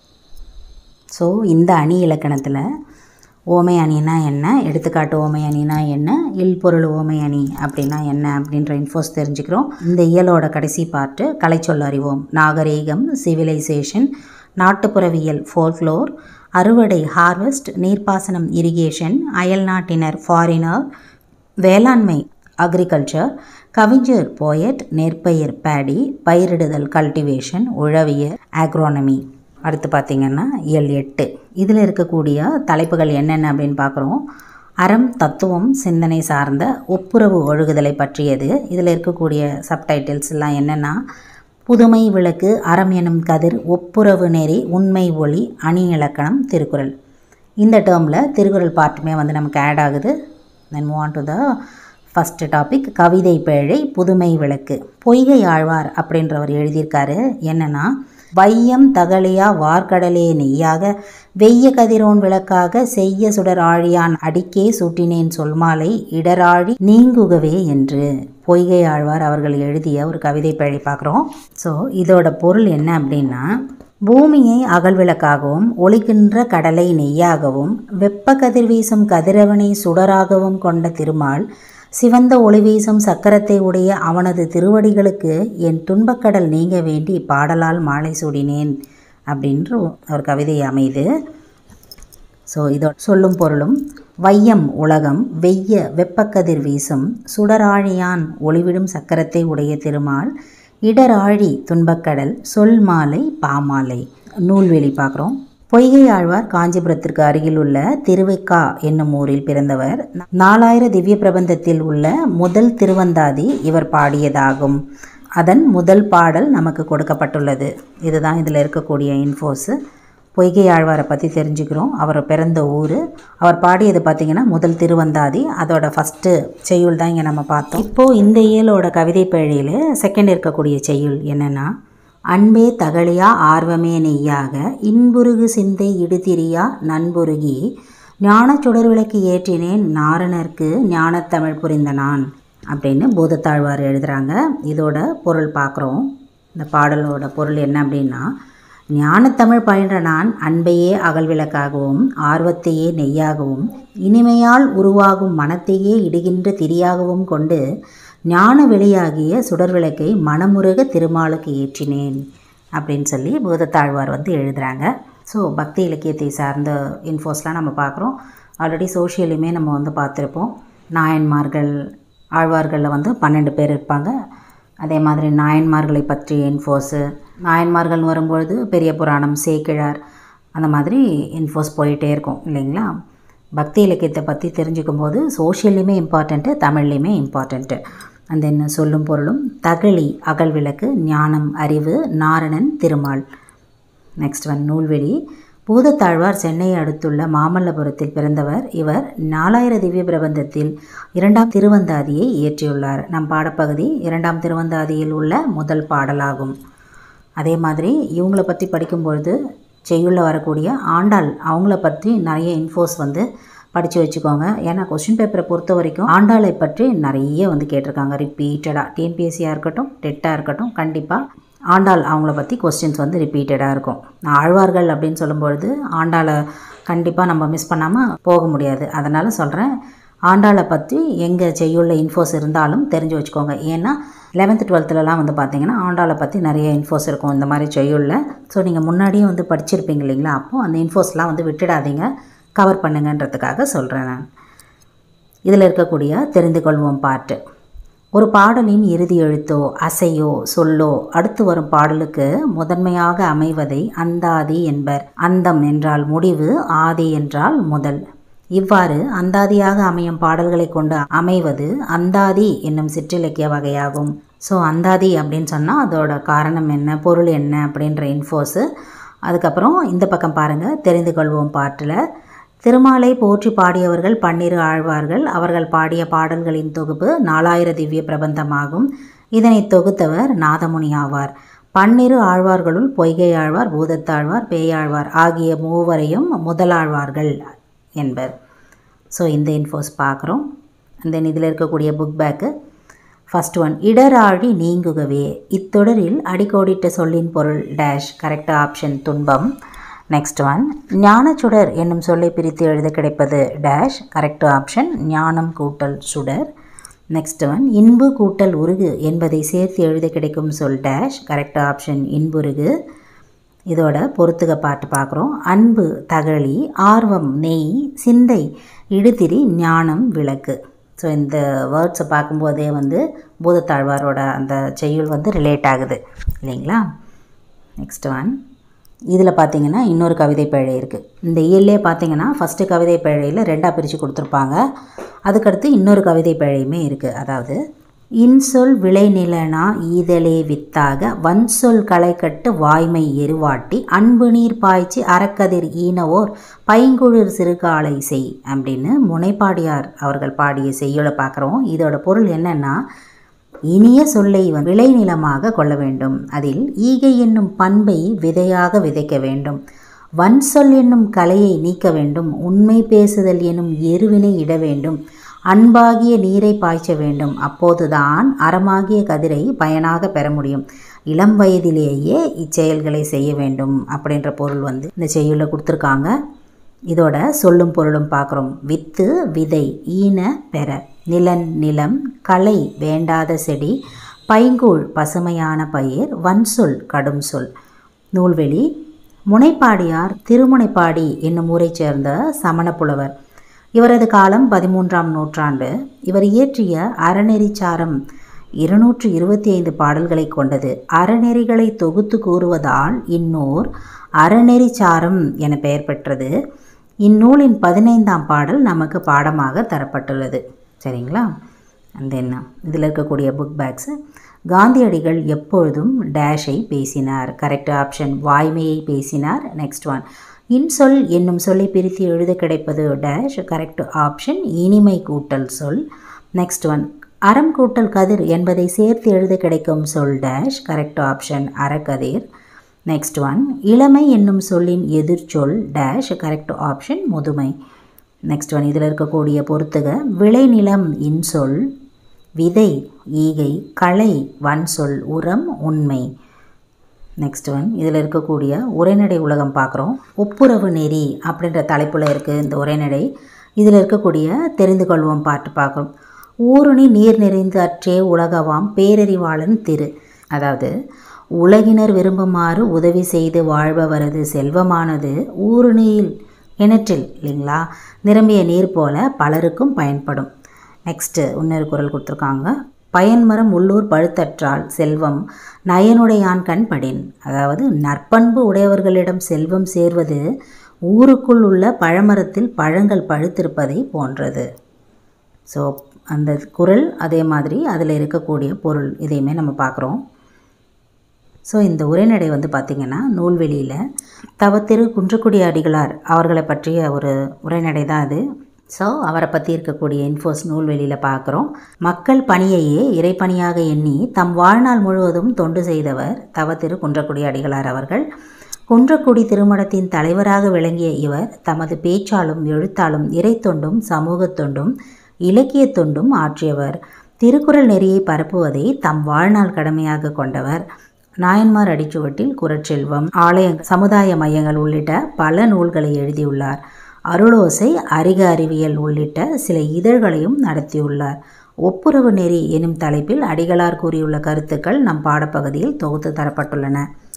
ஸோ இந்த அணி இலக்கணத்தில் ஓமை அணினா என்ன, எடுத்துக்காட்டு ஓமை அணினா என்ன, இல்பொருள் ஓமை அணி அப்படின்னா என்ன அப்படின்ற இன்ஃபோஸ் தெரிஞ்சுக்கிறோம். இந்த இயலோட கடைசி பார்ட்டு கலைச்சொல் அறிவோம். நாகரீகம், சிவிலைசேஷன், நாட்டுப்புறவியல் ஃபோல்க்ளோர், அறுவடை ஹார்வெஸ்ட், நீர்ப்பாசனம் இரிகேஷன், அயல்நாட்டினர் ஃபாரினர், வேளாண்மை அக்ரிகல்ச்சர், கவிஞர் போயட், நெற்பயிர் பேடி, பயிரிடுதல் கல்டிவேஷன், உழவியல் ஆக்ரோனமி. அடுத்து பார்த்திங்கன்னா இயல் எட்டு. இதில் இருக்கக்கூடிய தலைப்புகள் என்னென்ன அப்படின்னு பார்க்குறோம். அறம், தத்துவம், சிந்தனை சார்ந்த ஒப்புரவு ஒழுகுதலை பற்றியது. இதில் இருக்கக்கூடிய சப்டைட்டில்ஸ் எல்லாம் என்னென்னா, புதுமை விளக்கு, அறம் எனும் கதிர், ஒப்புரவு நெறி, உண்மை ஒளி, அணி இலக்கணம், திருக்குறள். இந்த டேர்மில் திருக்குறள் பார்ட்டுமே வந்து நமக்கு ஆட் ஆகுது. Then move on to the first topic, கவிதை பேழை, புதுமை விளக்கு. பொய்கை ஆழ்வார் அப்படின்றவர் எழுதியிருக்காரு. என்னென்னா, வையம் தகழியா வார்கடலே நெய்யாக, வெய்ய கதிரோன் விளக்காக, செய்ய சுடர் ஆழியான் அடிக்கே சூட்டினேன் சொல்மாலை, இடராழி நீங்குகவே என்று பொய்கை ஆழ்வார் அவர்கள் எழுதிய ஒரு கவிதை பேழை பார்க்குறோம். ஸோ இதோட பொருள் என்ன அப்படின்னா, பூமியை அகல்விளக்காகவும், ஒளிக்கின்ற கடலை நெய்யாகவும், வெப்ப கதிர் வீசும் கதிரவனை சுடராகவும் கொண்ட திருமால், சிவந்த ஒளி வீசும் சக்கரத்தை உடைய அவனது திருவடிகளுக்கு என் துன்பக்கடல் நீங்க வேண்டி பாடலால் மாலை சூடினேன் அப்படின்ற ஒரு கவிதை அமைது. ஸோ இதோ சொல்லும் பொருளும், வையம் உலகம், வெய்ய வெப்பக்கதிர் வீசும், சுடராழியான் ஒளிவிடும் சக்கரத்தை உடைய திருமால், இடராழி துன்பக்கடல், சொல் மாலை பாமாலை. நூல்வெளி பார்க்குறோம். பொய்கை ஆழ்வார் காஞ்சிபுரத்திற்கு அருகில் உள்ள திருவைக்கா என்னும் ஊரில் பிறந்தவர். நாலாயிர திவ்ய பிரபந்தத்தில் உள்ள முதல் திருவந்தாதி இவர் பாடியதாகும். அதன் முதல் பாடல் நமக்கு கொடுக்கப்பட்டுள்ளது. இதுதான் இதில் இருக்கக்கூடிய இன்ஃபோஸு. பொய்கை ஆழ்வாரை பற்றி தெரிஞ்சுக்கிறோம். அவர் பிறந்த ஊர், அவர் பாடியது பார்த்திங்கன்னா முதல் திருவந்தாதி. அதோட ஃபஸ்ட்டு செய்யுள் தான் இங்கே நம்ம பார்த்தோம். இப்போது இந்த இயலோட கவிதை பேழையில் செகண்ட் இருக்கக்கூடிய செய்யுள் என்னென்னா, அன்பே தகழியா ஆர்வமே நெய்யாக, இன்புருகு சிந்தை இடுதிரியா நண்புருகி, ஞான சுடர் விளக்கு ஏற்றினேன் நாரணர்க்கு ஞானத்தமிழ் புரிந்த நான் அப்படின்னு பூதத்தாழ்வார் எழுதுகிறாங்க. இதோட பொருள் பார்க்குறோம். இந்த பாடலோட பொருள் என்ன அப்படின்னா, ஞானத்தமிழ் பயின்ற நான் அன்பையே அகல்விளக்காகவும், ஆர்வத்தையே நெய்யாகவும், இனிமையால் உருவாகும் மனத்தையே இடுகின்ற திரியாகவும் கொண்டு ஞான வெளியாகிய சுடர் விளக்கை மனமுருக திருமாலுக்கு ஏற்றினேன் அப்படின்னு சொல்லி பூதத்தாழ்வார் வந்து எழுதுகிறாங்க. ஸோ பக்தி இலக்கியத்தை சார்ந்த இன்ஃபோஸ்லாம் நம்ம பார்க்குறோம். ஆல்ரெடி சோஷியலுமே நம்ம வந்து பார்த்துருப்போம். நாயன்மார்கள், ஆழ்வார்களில் வந்து பன்னெண்டு பேர் இருப்பாங்க. அதே மாதிரி நாயன்மார்களை பற்றிய இன்ஃபோஸு, நாயன்மார்கள் வரும்பொழுது பெரிய புராணம், சேக்கிழார், அந்த மாதிரி இன்ஃபோஸ் போயிட்டே இருக்கும் இல்லைங்களா. பக்தி இலக்கியத்தை பற்றி தெரிஞ்சுக்கும் போது சோஷியல்லையுமே இம்பார்ட்டண்ட்டு, தமிழ்லையுமே இம்பார்ட்டண்ட்டு. அந்த என்ன சொல்லும் பொருளும், தகழி அகல்விளக்கு, ஞானம் அறிவு, நாரணன் திருமால். நெக்ஸ்ட் ஒன் நூல்வெளி. பூதத்தாழ்வார் சென்னையை அடுத்துள்ள மாமல்லபுரத்தில் பிறந்தவர். இவர் நாலாயிர திவ்ய பிரபந்தத்தில் இரண்டாம் திருவந்தாதியை இயற்றியுள்ளார். நம் பாடப்பகுதி இரண்டாம் திருவந்தாதியில் உள்ள முதல் பாடலாகும். அதே மாதிரி இவங்களை பற்றி படிக்கும்பொழுது செய்யுள்ள வரக்கூடிய ஆண்டாள் அவங்கள பற்றி நிறைய இன்ஃபோஸ் வந்து படித்து வச்சுக்கோங்க. ஏன்னா கொஸ்டின் பேப்பரை பொறுத்த வரைக்கும் ஆண்டாளை பற்றி நிறைய வந்து கேட்டிருக்காங்க ரிப்பீட்டடாக. டிஎன்பிஎஸ்சியாக இருக்கட்டும், டெட்டாக இருக்கட்டும், கண்டிப்பாக ஆண்டாள் அவங்கள பற்றி கொஸ்டின்ஸ் வந்து ரிப்பீட்டடாக இருக்கும். ஆழ்வார்கள் அப்படின்னு சொல்லும்பொழுது ஆண்டாளை கண்டிப்பாக நம்ம மிஸ் பண்ணாமல் போக முடியாது. அதனால் சொல்கிறேன், ஆண்டாளை பற்றி எங்கே செய்யுள்ள இன்ஃபோஸ் இருந்தாலும் தெரிஞ்சு வச்சுக்கோங்க. ஏன்னா லெவன்த்து டுவெல்த்துலலாம் வந்து பார்த்திங்கன்னா ஆண்டாளை பற்றி நிறைய இன்ஃபோஸ் இருக்கும் இந்த மாதிரி செய்யுள்ள. ஸோ நீங்கள் முன்னாடியே வந்து படிச்சிருப்பீங்க இல்லைங்களா, அப்போது அந்த இன்ஃபோஸ்லாம் வந்து விட்டுடாதீங்க, கவர் பண்ணுங்கன்றதுக்காக சொல்கிறேன் நான். இதில் இருக்கக்கூடிய தெரிந்து கொள்வோம் பாட்டு. ஒரு பாடலின் இறுதி எழுத்தோ அசையோ சொல்லோ அடுத்து வரும் பாடலுக்கு முதன்மையாக அமைவதை அந்தாதி என்பர். அந்தம் என்றால் முடிவு, ஆதி என்றால் முதல். இவ்வாறு அந்தாதியாக அமையும் பாடல்களை கொண்டு அமைவது அந்தாதி என்னும் சிற்றிலக்கிய வகையாகும். ஸோ அந்தாதி அப்படின்னு சொன்னால் அதோட காரணம் என்ன, பொருள் என்ன அப்படின்ற இன்ஃபோஸு. அதுக்கப்புறம் இந்த பக்கம் பாருங்கள், தெரிந்து கொள்வோம் பாட்டில் திருமாலை போற்றி பாடியவர்கள் பன்னிரு ஆழ்வார்கள். அவர்கள் பாடிய பாடல்களின் தொகுப்பு நாலாயிர திவ்ய பிரபந்தமாகும். இதனை தொகுத்தவர் நாதமுனி ஆவார். பன்னிரு ஆழ்வார்களுள் பொய்கை ஆழ்வார், பூதத்தாழ்வார், பேயாழ்வார் ஆகிய மூவரையும் முதலாழ்வார்கள் என்பர். ஸோ இந்த இன்ஃபோஸ் பார்க்குறோம். அண்ட் தென் இதில் இருக்கக்கூடிய புக் பேக்கு. ஃபஸ்ட் ஒன், இடராழி நீங்குகவே. இத்தொடரில் அடிக்கோடிட்ட சொல்லின் பொருள் டேஷ். கரெக்ட் ஆப்ஷன் துன்பம். நெக்ஸ்ட் ஒன், ஞானச்சுடர் என்னும் சொல்லை பிரித்து எழுத கிடைப்பது டேஷ். கரெக்ட் ஆப்ஷன் ஞானம் கூட்டல் சுடர். நெக்ஸ்ட் ஒன், இன்பு கூட்டல் உருகு என்பதை சேர்த்து எழுத கிடைக்கும் சொல் டேஷ். Correct option இன்புருகு. இதோட பொறுத்துக பாட்டு பார்க்குறோம். அன்பு தகழி, ஆர்வம் நெய், சிந்தை இடுதிரி, ஞானம் விளக்கு. ஸோ இந்த வேர்ட்ஸை பார்க்கும்போதே வந்து பூதத்தாழ்வாரோட அந்த செய்யுள் வந்து ரிலேட் ஆகுது இல்லைங்களா. நெக்ஸ்ட் ஒன், இதில் பார்த்தீங்கன்னா இன்னொரு கவிதை பிழை இருக்குது. இந்த இயல்லே பார்த்தீங்கன்னா ஃபஸ்ட்டு கவிதை பிழையில் ரெண்டாக பிரித்து கொடுத்துருப்பாங்க. அதுக்கடுத்து இன்னொரு கவிதை பிழையுமே இருக்குது. அதாவது இன்சொல் விளைநிலனா ஈதலே வித்தாக வன்சொல் களைக்கட்டு வாய்மை எருவாட்டி அன்பு நீர் பாய்ச்சி அறக்கதிர் ஈனவோர் பைங்குளிர் சிறுகாலை செய் அப்படின்னு முனைப்பாடியார் அவர்கள் பாடிய செய்யுளை பார்க்குறோம். இதோட பொருள் என்னென்னா, இனிய சொல்லை விளைநிலமாக கொள்ள வேண்டும், அதில் ஈகை என்னும் பண்பை விதையாக விதைக்க வேண்டும், வன்சொல் என்னும் கலையை நீக்க வேண்டும், உண்மை பேசுதல் என்னும் எருவினை இட வேண்டும், அன்பாகிய நீரை பாய்ச்ச வேண்டும், அப்போதுதான் அறமாகிய கதிரை பயனாக பெற முடியும், இளம் வயதிலேயே இச்செயல்களை செய்ய வேண்டும் அப்படின்ற பொருள் வந்து இந்த செய்யுள்ள கொடுத்துருக்காங்க. இதோட சொல்லும் பொருளும் பார்க்குறோம். வித்து விதை, ஈன பெற, நிலன் நிலம், களை வேண்டாத செடி, பைங்கூழ் பசுமையான பயிர், வன்சொல் கடும் சொல். நூல்வெளி. முனைப்பாடியார் திருமுனைப்பாடி என்னும் ஊரைச் சேர்ந்த சமண புலவர். இவரது காலம் பதிமூன்றாம் நூற்றாண்டு. இவர் இயற்றிய அறநெறிச்சாரம் இருநூற்று இருபத்தி ஐந்து பாடல்களை கொண்டது. அறநெறிகளை தொகுத்து கூறுவதால் இந்நூல் அறநெறிச்சாரம் என பெயர் பெற்றது. இந்நூலின் பதினைந்தாம் பாடல் நமக்கு பாடமாக தரப்பட்டுள்ளது. சரிங்களா. அந்த என்ன இதில் இருக்கக்கூடிய புக் பேக்ஸு. காந்தியடிகள் எப்பொழுதும் டேஷை பேசினார். கரெக்ட் ஆப்ஷன் வாய்மையை பேசினார். நெக்ஸ்ட் ஒன், இன்சொல் என்னும் சொல்லை பிரித்து எழுத கிடைப்பது டேஷ். கரெக்ட் ஆப்ஷன் இனிமை கூட்டல் சொல். நெக்ஸ்ட் ஒன், அறம் கூட்டல் கதிர் என்பதை சேர்த்து எழுத கிடைக்கும் சொல் டேஷ். கரெக்ட் ஆப்ஷன் அறக்கதிர். நெக்ஸ்ட் ஒன், இளமை என்னும் சொல்லின் எதிர்ச்சொல் டேஷ். கரெக்ட் ஆப்ஷன் முதுமை. நெக்ஸ்ட் ஒன், இதில் இருக்கக்கூடிய பொறுத்துக. விளைநிலம் இன்சொல், விதை ஈகை, களை வன்சொல், உரம் உண்மை. நெக்ஸ்ட் ஒன், இதில் இருக்கக்கூடிய உரைநடை உலகம் பார்க்குறோம். ஒப்புரவு நெறி அப்படின்ற தலைப்பில் இருக்குது இந்த உரைநடை. இதில் இருக்கக்கூடிய தெரிந்து கொள்வோம் பாட்டு பார்க்குறோம். ஊருணி நீர் நிறைந்து அற்றே உலகவாம் பேரறிவாளன் திரு. அதாவது உலகினர் விரும்புமாறு உதவி செய்து வாழ்பவரது செல்வமானது ஊருணியில் கிணற்றில் இல்லைங்களா நிரம்பிய நீர் போல பலருக்கும் பயன்படும். நெக்ஸ்ட்டு இன்னொரு குறள் கொடுத்துருக்காங்க. பயன்மரம் உள்ளூர் பழுத்தற்றால் செல்வம் நயனுடையான் கண் படின். அதாவது நற்பண்பு உடையவர்களிடம் செல்வம் சேர்வது ஊருக்குள் உள்ள பழமரத்தில் பழங்கள் பழுத்திருப்பதை போன்றது. ஸோ அந்த குறள் அதே மாதிரி அதில் இருக்கக்கூடிய பொருள் இதையுமே நம்ம பார்க்குறோம். ஸோ இந்த உரைநடை வந்து பார்த்திங்கன்னா நூல்வெளியில் தவத்திரு குன்றக்குடி அடிகளார் அவர்களை பற்றிய ஒரு உரைநடை தான் அது. ஸோ அவரை பற்றி இருக்கக்கூடிய இன்ஃபோஸ் நூல்வெளியில் பார்க்குறோம். மக்கள் பணியையே இறைப்பணியாக எண்ணி தம் வாழ்நாள் முழுவதும் தொண்டு செய்தவர் தவத்திரு குன்றக்குடி அடிகளார் அவர்கள். குன்றக்குடி திருமணத்தின் தலைவராக விளங்கிய இவர் தமது பேச்சாலும் எழுத்தாலும் இறை தொண்டும் சமூக தொண்டும் இலக்கிய தொண்டும் ஆற்றியவர். திருக்குறள் நெறியை பரப்புவதை தம் வாழ்நாள் கடமையாக கொண்டவர். நாயன்மார் அடிச்சுவட்டில் குறட்செல்வம், ஆலய சமுதாய மையங்கள் உள்ளிட்ட பல நூல்களை எழுதியுள்ளார். அருளோசை, அறிக அறிவியல் உள்ளிட்ட சில இதழ்களையும் நடத்தியுள்ளார். ஒப்புரவு நெறி எனும் தலைப்பில் அடிகளார் கூறியுள்ள கருத்துக்கள் நம் பாடப்பகுதியில் தொகுத்து தரப்பட்டுள்ளன.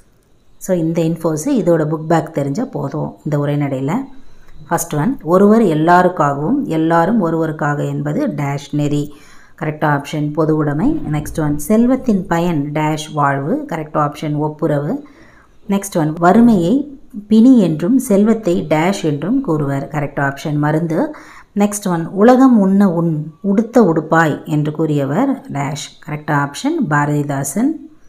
ஸோ இந்த இன்ஃபோஸு இதோட புக் பேக் தெரிஞ்சால் போதும் இந்த உரைநடையில். ஃபஸ்ட் ஒன், ஒருவர் எல்லாருக்காகவும் எல்லாரும் ஒருவருக்காக என்பது டேஷ் நெறி. கரெக்ட் ஆப்ஷன் பொது உடைமை. நெக்ஸ்ட் ஒன், செல்வத்தின் பயன் டேஷ் வாழ்வு. கரெக்ட் ஆப்ஷன் ஒப்புரவு. நெக்ஸ்ட் ஒன், வறுமையை பிணி என்றும் செல்வத்தை டேஷ் என்றும் கூறுவர். கரெக்ட் ஆப்ஷன் மருந்து. நெக்ஸ்ட் ஒன், உலகம் உண்ண உண் உடுத்த உடுப்பாய் என்று கூறியவர் டேஷ். Correct option Bharathidasan.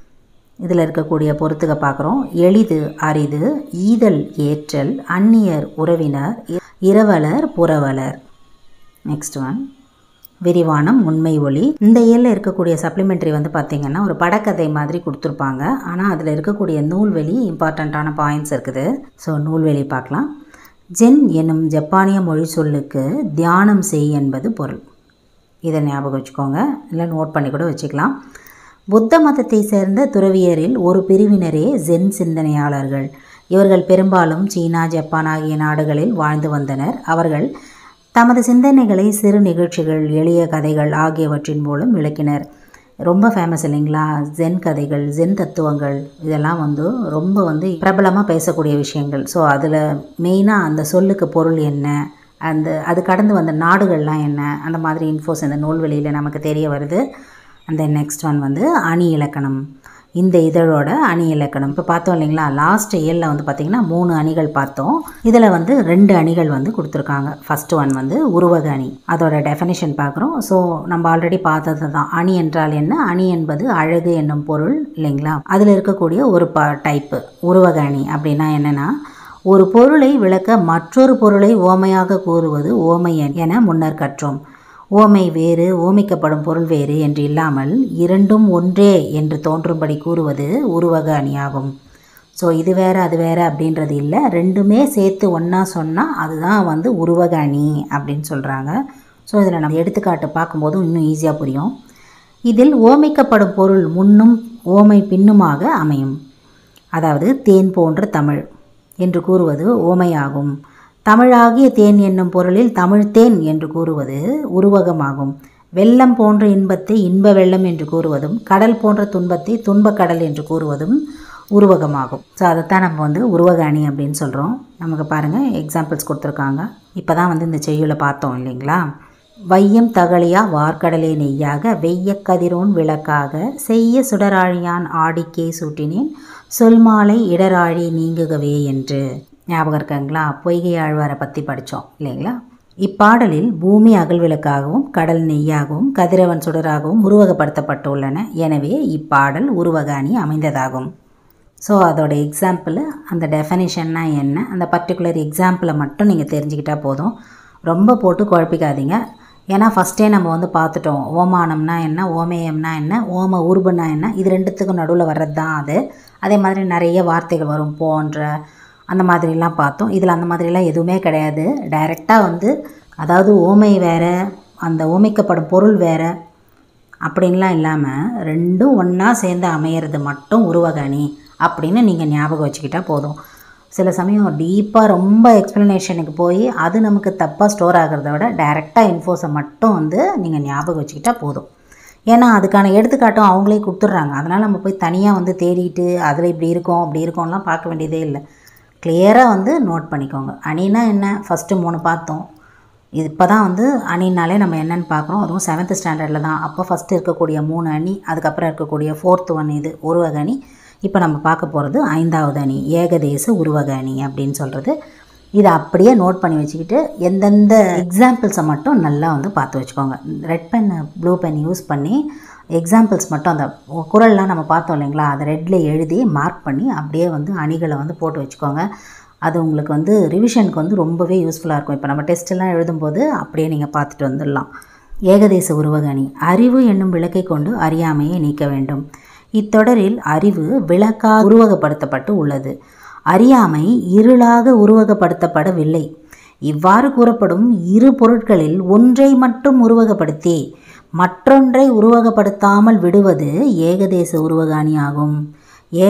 இதில் இருக்கக்கூடிய பொறுத்துக்க பார்க்குறோம். எளிது அரிது, ஈதல் ஏற்றல், அந்நியர் உறவினர், இரவலர் புரவலர். நெக்ஸ்ட் ஒன், விரிவானம் உண்மை ஒளி. இந்த இயலில் இருக்கக்கூடிய சப்ளிமெண்ட்ரி வந்து பார்த்திங்கன்னா ஒரு படக்கதை மாதிரி கொடுத்துருப்பாங்க. ஆனால் அதில் இருக்கக்கூடிய நூல்வெளி இம்பார்ட்டண்ட்டான பாயிண்ட்ஸ் இருக்குது. ஸோ நூல்வெளி பார்க்கலாம். ஜென் எனும் ஜப்பானிய மொழி சொல்லுக்கு தியானம் செய் என்பது பொருள். இதை ஞாபகம் வச்சுக்கோங்க, இல்லை நோட் பண்ணி கூட வச்சுக்கலாம். புத்த மதத்தை சேர்ந்த துறவியரில் ஒரு பிரிவினரே ஜென் சிந்தனையாளர்கள். இவர்கள் பெரும்பாலும் சீனா, ஜப்பான் ஆகிய நாடுகளில் வாழ்ந்து வந்தனர். அவர்கள் தமது சிந்தனைகளை சிறு நிகழ்ச்சிகள், எளிய கதைகள் ஆகியவற்றின் மூலம் விளக்கினர். ரொம்ப ஃபேமஸ் இல்லைங்களா ஜென் கதைகள், ஜென் தத்துவங்கள், இதெல்லாம் வந்து ரொம்ப வந்து பிரபலமாக பேசக்கூடிய விஷயங்கள். ஸோ அதில் மெயினாக அந்த சொல்லுக்கு பொருள் என்ன, அந்த அது கடந்து வந்த நாடுகள்லாம் என்ன, அந்த மாதிரி இன்ஃபோஸ் இந்த நூல்வெளியில் நமக்கு தெரிய வருது. அந்த நெக்ஸ்ட் ஒன் வந்து அணி இலக்கணம். இந்த இதழோட அணி இலக்கணம் இப்போ பார்த்தோம் இல்லைங்களா, லாஸ்ட் இயலில் வந்து பார்த்திங்கன்னா மூணு அணிகள் பார்த்தோம். இதில் வந்து ரெண்டு அணிகள் வந்து கொடுத்துருக்காங்க. ஃபஸ்ட்டு ஒன் வந்து உருவக அணி, அதோட டெஃபினிஷன் பார்க்குறோம். ஸோ நம்ம ஆல்ரெடி பார்த்தது தான். அணி என்றால் என்ன? அணி என்பது அழகு என்னும் பொருள் இல்லைங்களா. அதில் இருக்கக்கூடிய ஒரு ப டைப்பு உருவக அணி. அப்படின்னா என்னென்னா, ஒரு பொருளை விளக்க மற்றொரு பொருளை ஓமையாக கூறுவது ஓமை என முன்னர் கற்றோம். ஓமை வேறு, ஓமிக்கப்படும் பொருள் வேறு என்று இல்லாமல் இரண்டும் ஒன்றே என்று தோன்றும்படி கூறுவது உருவக அணியாகும். ஸோ இது வேறு அது வேறு அப்படின்றது இல்லை, ரெண்டுமே சேர்த்து ஒன்றா சொன்னால் அதுதான் வந்து உருவக அணி அப்படின்னு சொல்கிறாங்க. ஸோ இதில் நம்ம எடுத்துக்காட்டு பார்க்கும்போதும் இன்னும் ஈஸியாக புரியும். இதில் ஓமிக்கப்படும் பொருள் முன்னும் ஓமை பின்னுமாக அமையும். அதாவது தேன் போன்ற தமிழ் என்று கூறுவது ஓமையாகும். தமிழாகிய தேன் என்னும் பொருளில் தமிழ் தேன் என்று கூறுவது உருவகமாகும். வெள்ளம் போன்ற இன்பத்தை இன்ப வெள்ளம் என்று கூறுவதும், கடல் போன்ற துன்பத்தை துன்பக் கடல் என்று கூறுவதும் உருவகமாகும். ஸோ அதைத்தான் நம்ம வந்து உருவக அணி அப்படின்னு சொல்கிறோம். நமக்கு பாருங்கள் எக்ஸாம்பிள்ஸ் கொடுத்துருக்காங்க. இப்போ தான் வந்து இந்த செய்யுளை பார்த்தோம் இல்லைங்களா. வையம் தகழியா வார்க்கடலே நெய்யாக, வெய்ய கதிரோன் விளக்காக, செய்ய சுடராழியான் ஆடிக்கே சூட்டினேன், சொல்மாலை இடராழி நீங்குகவே என்று. ஞாபகம் இருக்காங்களா? பொய்கை ஆழ்வாரை பற்றி படித்தோம் இல்லைங்களா. இப்பாடலில் பூமி அகல்விளக்காகவும் கடல் நெய்யாகவும் கதிரவன் சுடராகவும் உருவகப்படுத்தப்பட்டுள்ளன. எனவே இப்பாடல் உருவக அணி அமைந்ததாகும். ஸோ அதோட எக்ஸாம்பிள், அந்த டெஃபனிஷன்னா என்ன, அந்த பர்டிகுலர் எக்ஸாம்பிளை மட்டும் நீங்கள் தெரிஞ்சுக்கிட்டால் போதும். ரொம்ப போட்டு குழப்பிக்காதீங்க. ஏன்னா ஃபஸ்ட்டே நம்ம வந்து பார்த்துட்டோம். ஓமானம்னா என்ன, ஓமேயம்னா என்ன, ஓம உருபுனா என்ன, இது ரெண்டுத்துக்கும் நடுவில் வர்றது தான் அது. அதே மாதிரி நிறைய வார்த்தைகள் வரும், போன்ற அந்த மாதிரிலாம் பார்த்தோம். இதில் அந்த மாதிரிலாம் எதுவுமே கிடையாது. டைரெக்டாக வந்து அதாவது ஓமை வேறு, அந்த ஓமைக்கப்படும் பொருள் வேறு அப்படின்லாம் இல்லாமல் ரெண்டும் ஒன்றா சேர்ந்து அமையிறது மட்டும் உருவக அணி அப்படின்னு நீங்கள் ஞாபகம் வச்சுக்கிட்டால் போதும். சில சமயம் டீப்பாக ரொம்ப எக்ஸ்ப்ளனேஷனுக்கு போய் அது நமக்கு தப்பாக ஸ்டோர் ஆகிறத விட டைரெக்டாக இன்ஃபோஸை மட்டும் வந்து நீங்கள் ஞாபகம் வச்சுக்கிட்டால் போதும். ஏன்னா அதுக்கான எடுத்துக்காட்டும் அவங்களே கொடுத்துட்றாங்க. அதனால் நம்ம போய் தனியாக வந்து தேடிட்டு அதில் இப்படி இருக்கும் அப்படி இருக்கும்லாம் பார்க்க வேண்டியதே இல்லை. கிளியராக வந்து நோட் பண்ணிக்கோங்க. அணினா என்ன, ஃபஸ்ட்டு மூணு பார்த்தோம். இது இப்போ தான் வந்து அணினாலே நம்ம என்னென்னு பார்க்குறோம். அதுவும் செவன்த் ஸ்டாண்டர்டில் தான். அப்போ ஃபஸ்ட்டு இருக்கக்கூடிய மூணு அணி, அதுக்கப்புறம் இருக்கக்கூடிய ஃபோர்த்து ஒன் இது உருவக அணி. இப்போ நம்ம பார்க்க போகிறது ஐந்தாவது அணி, ஏகதேச உருவக அணி அப்படின்னு சொல்கிறது. இதை அப்படியே நோட் பண்ணி வச்சுக்கிட்டு எந்தெந்த எக்ஸாம்பிள்ஸை மட்டும் நல்லா வந்து பார்த்து வச்சுக்கோங்க. Red pen, blue pen use பண்ணி எக்ஸாம்பிள்ஸ் மட்டும், அந்த குறள்லாம் நம்ம பார்த்தோம் இல்லைங்களா, அதை ரெட்டில் எழுதி மார்க் பண்ணி அப்படியே வந்து அணிகளை வந்து போட்டு வச்சுக்கோங்க. அது உங்களுக்கு வந்து ரிவிஷனுக்கு வந்து ரொம்பவே யூஸ்ஃபுல்லாக இருக்கும். இப்போ நம்ம டெஸ்ட்டெல்லாம் எழுதும்போது அப்படியே நீங்கள் பார்த்துட்டு வந்துடலாம். ஏகதேச உருவக அணி. அறிவு என்னும் விளக்கை கொண்டு அறியாமையை நீக்க வேண்டும். இத்தொடரில் அறிவு விளக்காக உருவகப்படுத்தப்பட்டு உள்ளது. அறியாமை இருளாக உருவகப்படுத்தப்படவில்லை. இவ்வாறு கூறப்படும் இரு பொருட்களில் ஒன்றை மட்டும் உருவகப்படுத்தி மற்றொன்றை உருவகப்படுத்தாமல் விடுவது ஏகதேச உருவக அணி ஆகும்.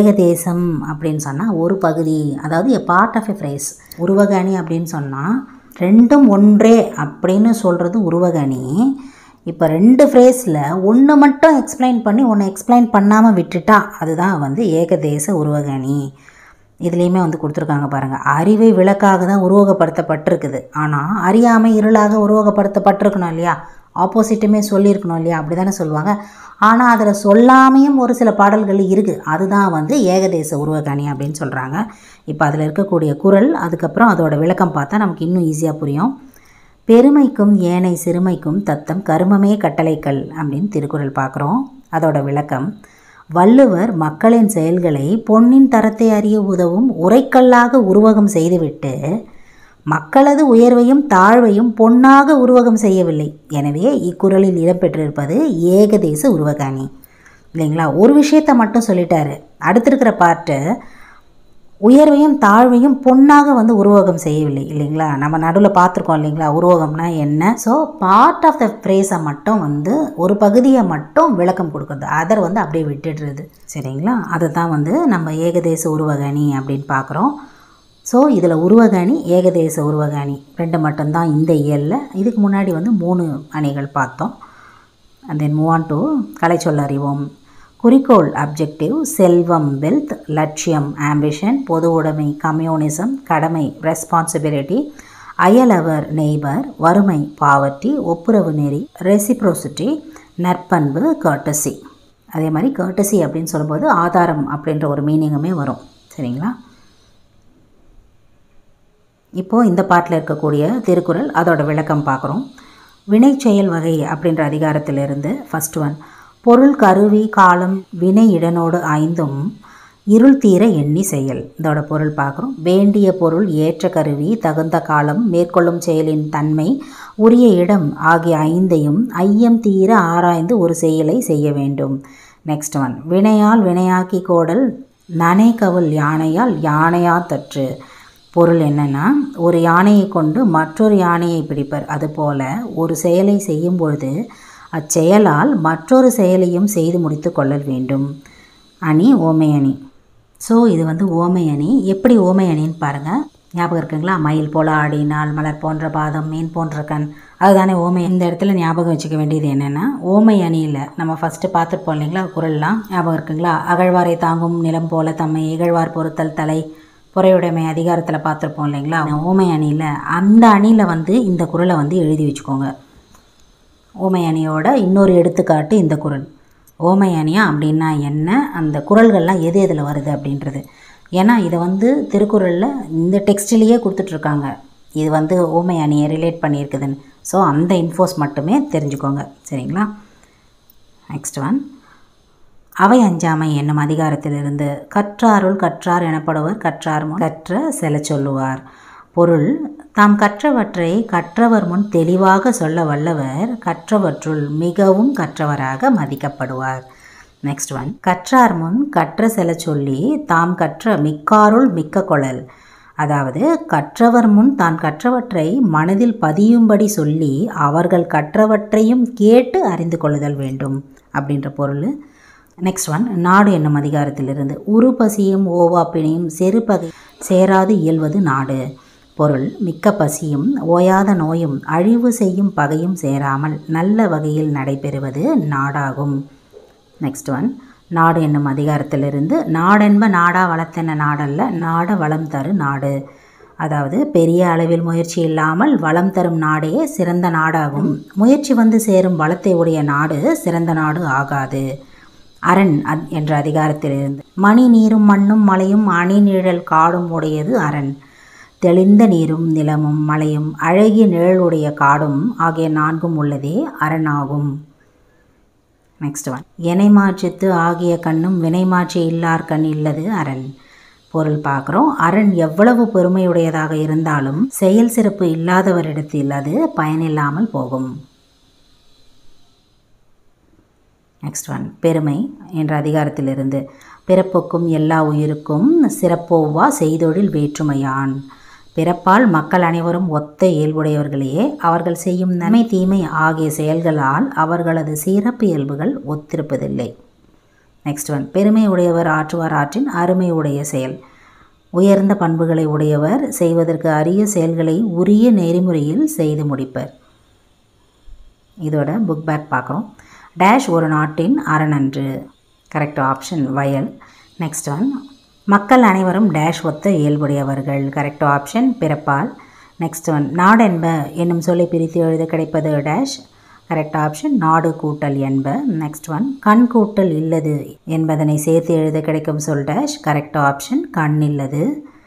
ஏகதேசம் அப்படின்னு சொன்னால் ஒரு பகுதி, அதாவது a part of a phrase. உருவக அணி அப்படின்னு சொன்னால் ரெண்டும் ஒன்றே அப்படின்னு சொல்கிறது உருவகணி. இப்போ ரெண்டு ஃப்ரேஸில் ஒன்று மட்டும் எக்ஸ்பிளைன் பண்ணி ஒன்று எக்ஸ்பிளைன் பண்ணாமல் விட்டுட்டா அதுதான் வந்து ஏகதேச உருவகணி. இதுலேயுமே வந்து கொடுத்துருக்காங்க பாருங்கள். அறிவை விளக்காக தான் உருவகப்படுத்தப்பட்டிருக்குது. ஆனால் அறியாமை இருளாக உருவகப்படுத்தப்பட்டிருக்கணும் இல்லையா? ஆப்போசிட்டுமே சொல்லியிருக்கணும் இல்லையா? அப்படி தானே சொல்லுவாங்க. ஆனால் அதில் சொல்லாமையும் ஒரு சில பாடல்கள் இருக்குது. அதுதான் வந்து ஏகதேச உருவகணி அப்படின்னு சொல்கிறாங்க. இப்போ அதில் இருக்கக்கூடிய குறள், அதுக்கப்புறம் அதோட விளக்கம் பார்த்தா நமக்கு இன்னும் ஈஸியாக புரியும். பெருமைக்கும் ஏனை சிறுமைக்கும் தத்தம் கருமமே கட்டளைக்கல் அப்படின்னு திருக்குறள் பார்க்குறோம். அதோட விளக்கம், வள்ளுவர் மக்களின் செயல்களை பொன்னின் தரத்தை அறிய உதவும் உரைக்கல்லாக உருவகம் செய்துவிட்டு மக்களது உயர்வையும் தாழ்வையும் பொன்னாக உருவகம் செய்யவில்லை. எனவே இக்குறளில் இடம்பெற்றிருப்பது ஏகதேச உருவகணி இல்லைங்களா? ஒரு விஷயத்தை மட்டும் சொல்லிட்டாரு. அடுத்திருக்கிற பார்ட்டு உயர்வையும் தாழ்வையும் பொன்னாக வந்து உருவகம் செய்யவில்லை இல்லைங்களா? நம்ம நடுவில் பார்த்துருக்கோம் இல்லைங்களா உருவகம்னா என்ன. ஸோ பார்ட் ஆஃப் த ஃப்ரேஸை மட்டும் வந்து ஒரு பகுதியை மட்டும் விளக்கம் கொடுக்குறது, அதர் வந்து அப்படியே விட்டுடுறது சரிங்களா? அதை தான் வந்து நம்ம ஏகதேச உருவகணி அப்படின்னு பார்க்குறோம். ஸோ இதில் உருவகணி ஏகதேச உருவகணி ரெண்டு மட்டும்தான் இந்த இயலில். இதுக்கு முன்னாடி வந்து மூணு அணிகள் பார்த்தோம். And then move on to கலை சொல்ல அறிவோம். குறிக்கோள் அப்ஜெக்டிவ், செல்வம் வெல்த், லட்சியம் ஆம்பிஷன், பொது உடைமை கம்யூனிசம், கடமை ரெஸ்பான்சிபிலிட்டி, அயலவர் நெய்பர், வறுமை பாவர்ட்டி, ஒப்புரவு நெறி ரெசிப்ரோசிட்டி, நற்பண்பு கர்ட்டசி. அதே மாதிரி கர்ட்டசி அப்படின்னு சொல்லும்போது ஆதாரம் அப்படின்ற ஒரு மீனிங்குமே வரும் சரிங்களா? இப்போது இந்த பாட்டில் இருக்கக்கூடிய திருக்குறள் அதோட விளக்கம் பார்க்குறோம். வினை செயல் வகை அப்படின்ற அதிகாரத்திலிருந்து ஃபஸ்ட் ஒன், பொருள் கருவி காலம் வினை இடனோடு ஐந்தும் இருள் தீர எண்ணி செயல். இதோட பொருள் பார்க்குறோம். வேண்டிய பொருள், ஏற்ற கருவி, தகுந்த காலம், மேற்கொள்ளும் செயலின் தன்மை, உரிய இடம் ஆகிய ஐந்தையும் ஐயம் தீர ஆராய்ந்து ஒரு செயலை செய்ய வேண்டும். நெக்ஸ்ட் ஒன், வினையால் வினையாக்கி கோடல் நனை கவுல் யானையால் யானையா தற்று. பொருள் என்னென்னா, ஒரு யானையை கொண்டு மற்றொரு யானையை பிடிப்பர். அதுபோல் ஒரு செயலை செய்யும் பொழுது அச்செயலால் மற்றொரு செயலையும் செய்து முடித்து கொள்ளல் வேண்டும். அணி ஓமை அணி. ஸோ இது வந்து ஓமை அணி. எப்படி ஓமை அணின்னு பாருங்கள். ஞாபகம் இருக்குங்களா? மயில் போல ஆடினால், மலர் போன்ற பாதம், மீன் போன்ற கண், அதுதானே ஓமை. இந்த இடத்துல ஞாபகம் வச்சுக்க வேண்டியது என்னென்னா, ஓமை அணியில் நம்ம ஃபஸ்ட்டு பார்த்துருப்போம் இல்லைங்களா குறள்லாம் ஞாபகம் இருக்குங்களா? அகழ்வாரை தாங்கும் நிலம் போல தம்மை இகழ்வார் பொறுத்தல் தலை, பொறையுடைமை அதிகாரத்தில் பார்த்துருப்போம் இல்லைங்களா? ஓமை அணியில் அந்த அணியில் வந்து இந்த குறளை வந்து எழுதி வச்சுக்கோங்க. ஓமை அணியோட இன்னொரு எடுத்துக்காட்டு இந்த குறள். ஓமை அணியா அப்படின்னா என்ன, அந்த குறள்கள்லாம் எது எதில் வருது அப்படின்றது. ஏன்னா இதை வந்து திருக்குறளில் இந்த டெக்ஸ்ட்லேயே கொடுத்துட்ருக்காங்க. இது வந்து ஓமை அணியை ரிலேட் பண்ணியிருக்குதுன்னு. ஸோ அந்த இன்ஃபோஸ் மட்டுமே தெரிஞ்சுக்கோங்க சரிங்களா? நெக்ஸ்ட் ஒன், அவை அஞ்சாமை என்னும் அதிகாரத்திலிருந்து கற்றாருள் கற்றார் எனப்படுவர் கற்றார் முன் கற்ற செல சொல்லுவார். பொருள், தாம் கற்றவற்றை கற்றவர் முன் தெளிவாக சொல்ல வல்லவர் கற்றவற்றுள் மிகவும் கற்றவராக மதிக்கப்படுவார். நெக்ஸ்ட் ஒன், கற்றார் முன் கற்ற செல சொல்லி தாம் கற்ற மிக்காருள் மிக்க கொளல். அதாவது கற்றவர் முன் தான் கற்றவற்றை மனதில் பதியும்படி சொல்லி அவர்கள் கற்றவற்றையும் கேட்டு அறிந்து கொள்ளுதல் வேண்டும் அப்படின்ற பொருள். நெக்ஸ்ட் ஒன், நாடு என்னும் அதிகாரத்திலிருந்து உரு பசியும் ஓவாப்பினையும் செருப்பகை சேராது இயல்வது நாடு. பொருள், மிக்க பசியும் ஓயாத நோயும் அழிவு செய்யும் பகையும் சேராமல் நல்ல வகையில் நடைபெறுவது நாடாகும். நெக்ஸ்ட் ஒன், நாடு என்னும் அதிகாரத்திலிருந்து நாடென்ப நாடா வளத்தென்ன நாடல்ல நாட வளம் தரு நாடு. அதாவது பெரிய அளவில் முயற்சி இல்லாமல் வளம் தரும் நாடே சிறந்த நாடாகும். முயற்சி வந்து சேரும் வளத்தை உடைய நாடு சிறந்த நாடு ஆகாது. அரண் என்ற அதிகாரத்திலிருந்து மணி நீரும் மண்ணும் மலையும் அணி நிழல் காடும் உடையது அரண். தெளிந்த நீரும் நிலமும் மலையும் அழகிய நிழலுடைய காடும் ஆகிய நான்கும் உள்ளதே அரணாகும். நெக்ஸ்ட் ஒன், எனை மாற்றித்து ஆகிய கண்ணும் வினை மாற்றி இல்லார் கண் இல்லது அரண். பொருள் பார்க்குறோம். அரண் எவ்வளவு பெருமையுடையதாக இருந்தாலும் செயல் சிறப்பு இல்லாதவரிடத்தில் அது பயனில்லாமல் போகும். நெக்ஸ்ட் ஒன், பெருமை என்ற அதிகாரத்திலிருந்து பிறப்புக்கும் எல்லா உயிருக்கும் சிறப்போவா செய்தொழில் வேற்றுமையான். பிறப்பால் மக்கள் அனைவரும் ஒத்த இயல்புடையவர்களே, அவர்கள் செய்யும் நன்மை தீமை ஆகிய செயல்களால் அவர்களது சிறப்பு இயல்புகள் ஒத்திருப்பதில்லை. நெக்ஸ்ட் ஒன், பெருமை உடையவர் ஆற்றுவார் ஆற்றின் அருமை உடைய செயல். உயர்ந்த பண்புகளை உடையவர், செய்வதற்கு அரிய செயல்களை உரிய நெறிமுறையில் செய்து முடிப்பர். இதோட புக் பேக் பார்க்குறோம். டேஷ் ஒரு நாட்டின் அரணன்று. கரெக்ட் ஆப்ஷன் வயல். நெக்ஸ்ட் ஒன், மக்கள் அனைவரும் டேஷ் ஒத்த இயல்புடையவர்கள். கரெக்ட் ஆப்ஷன் பிறப்பால். நெக்ஸ்ட் ஒன், நாடென்ப என்னும் சொல்லை பிரித்து எழுத கிடைப்பது டேஷ். கரெக்ட் ஆப்ஷன் நாடு கூட்டல் என்ப. நெக்ஸ்ட் ஒன், கண் கூட்டல் இல்லது என்பதனை சேர்த்து எழுத கிடைக்கும் சொல் டேஷ். கரெக்ட் ஆப்ஷன் கண் இல்லது.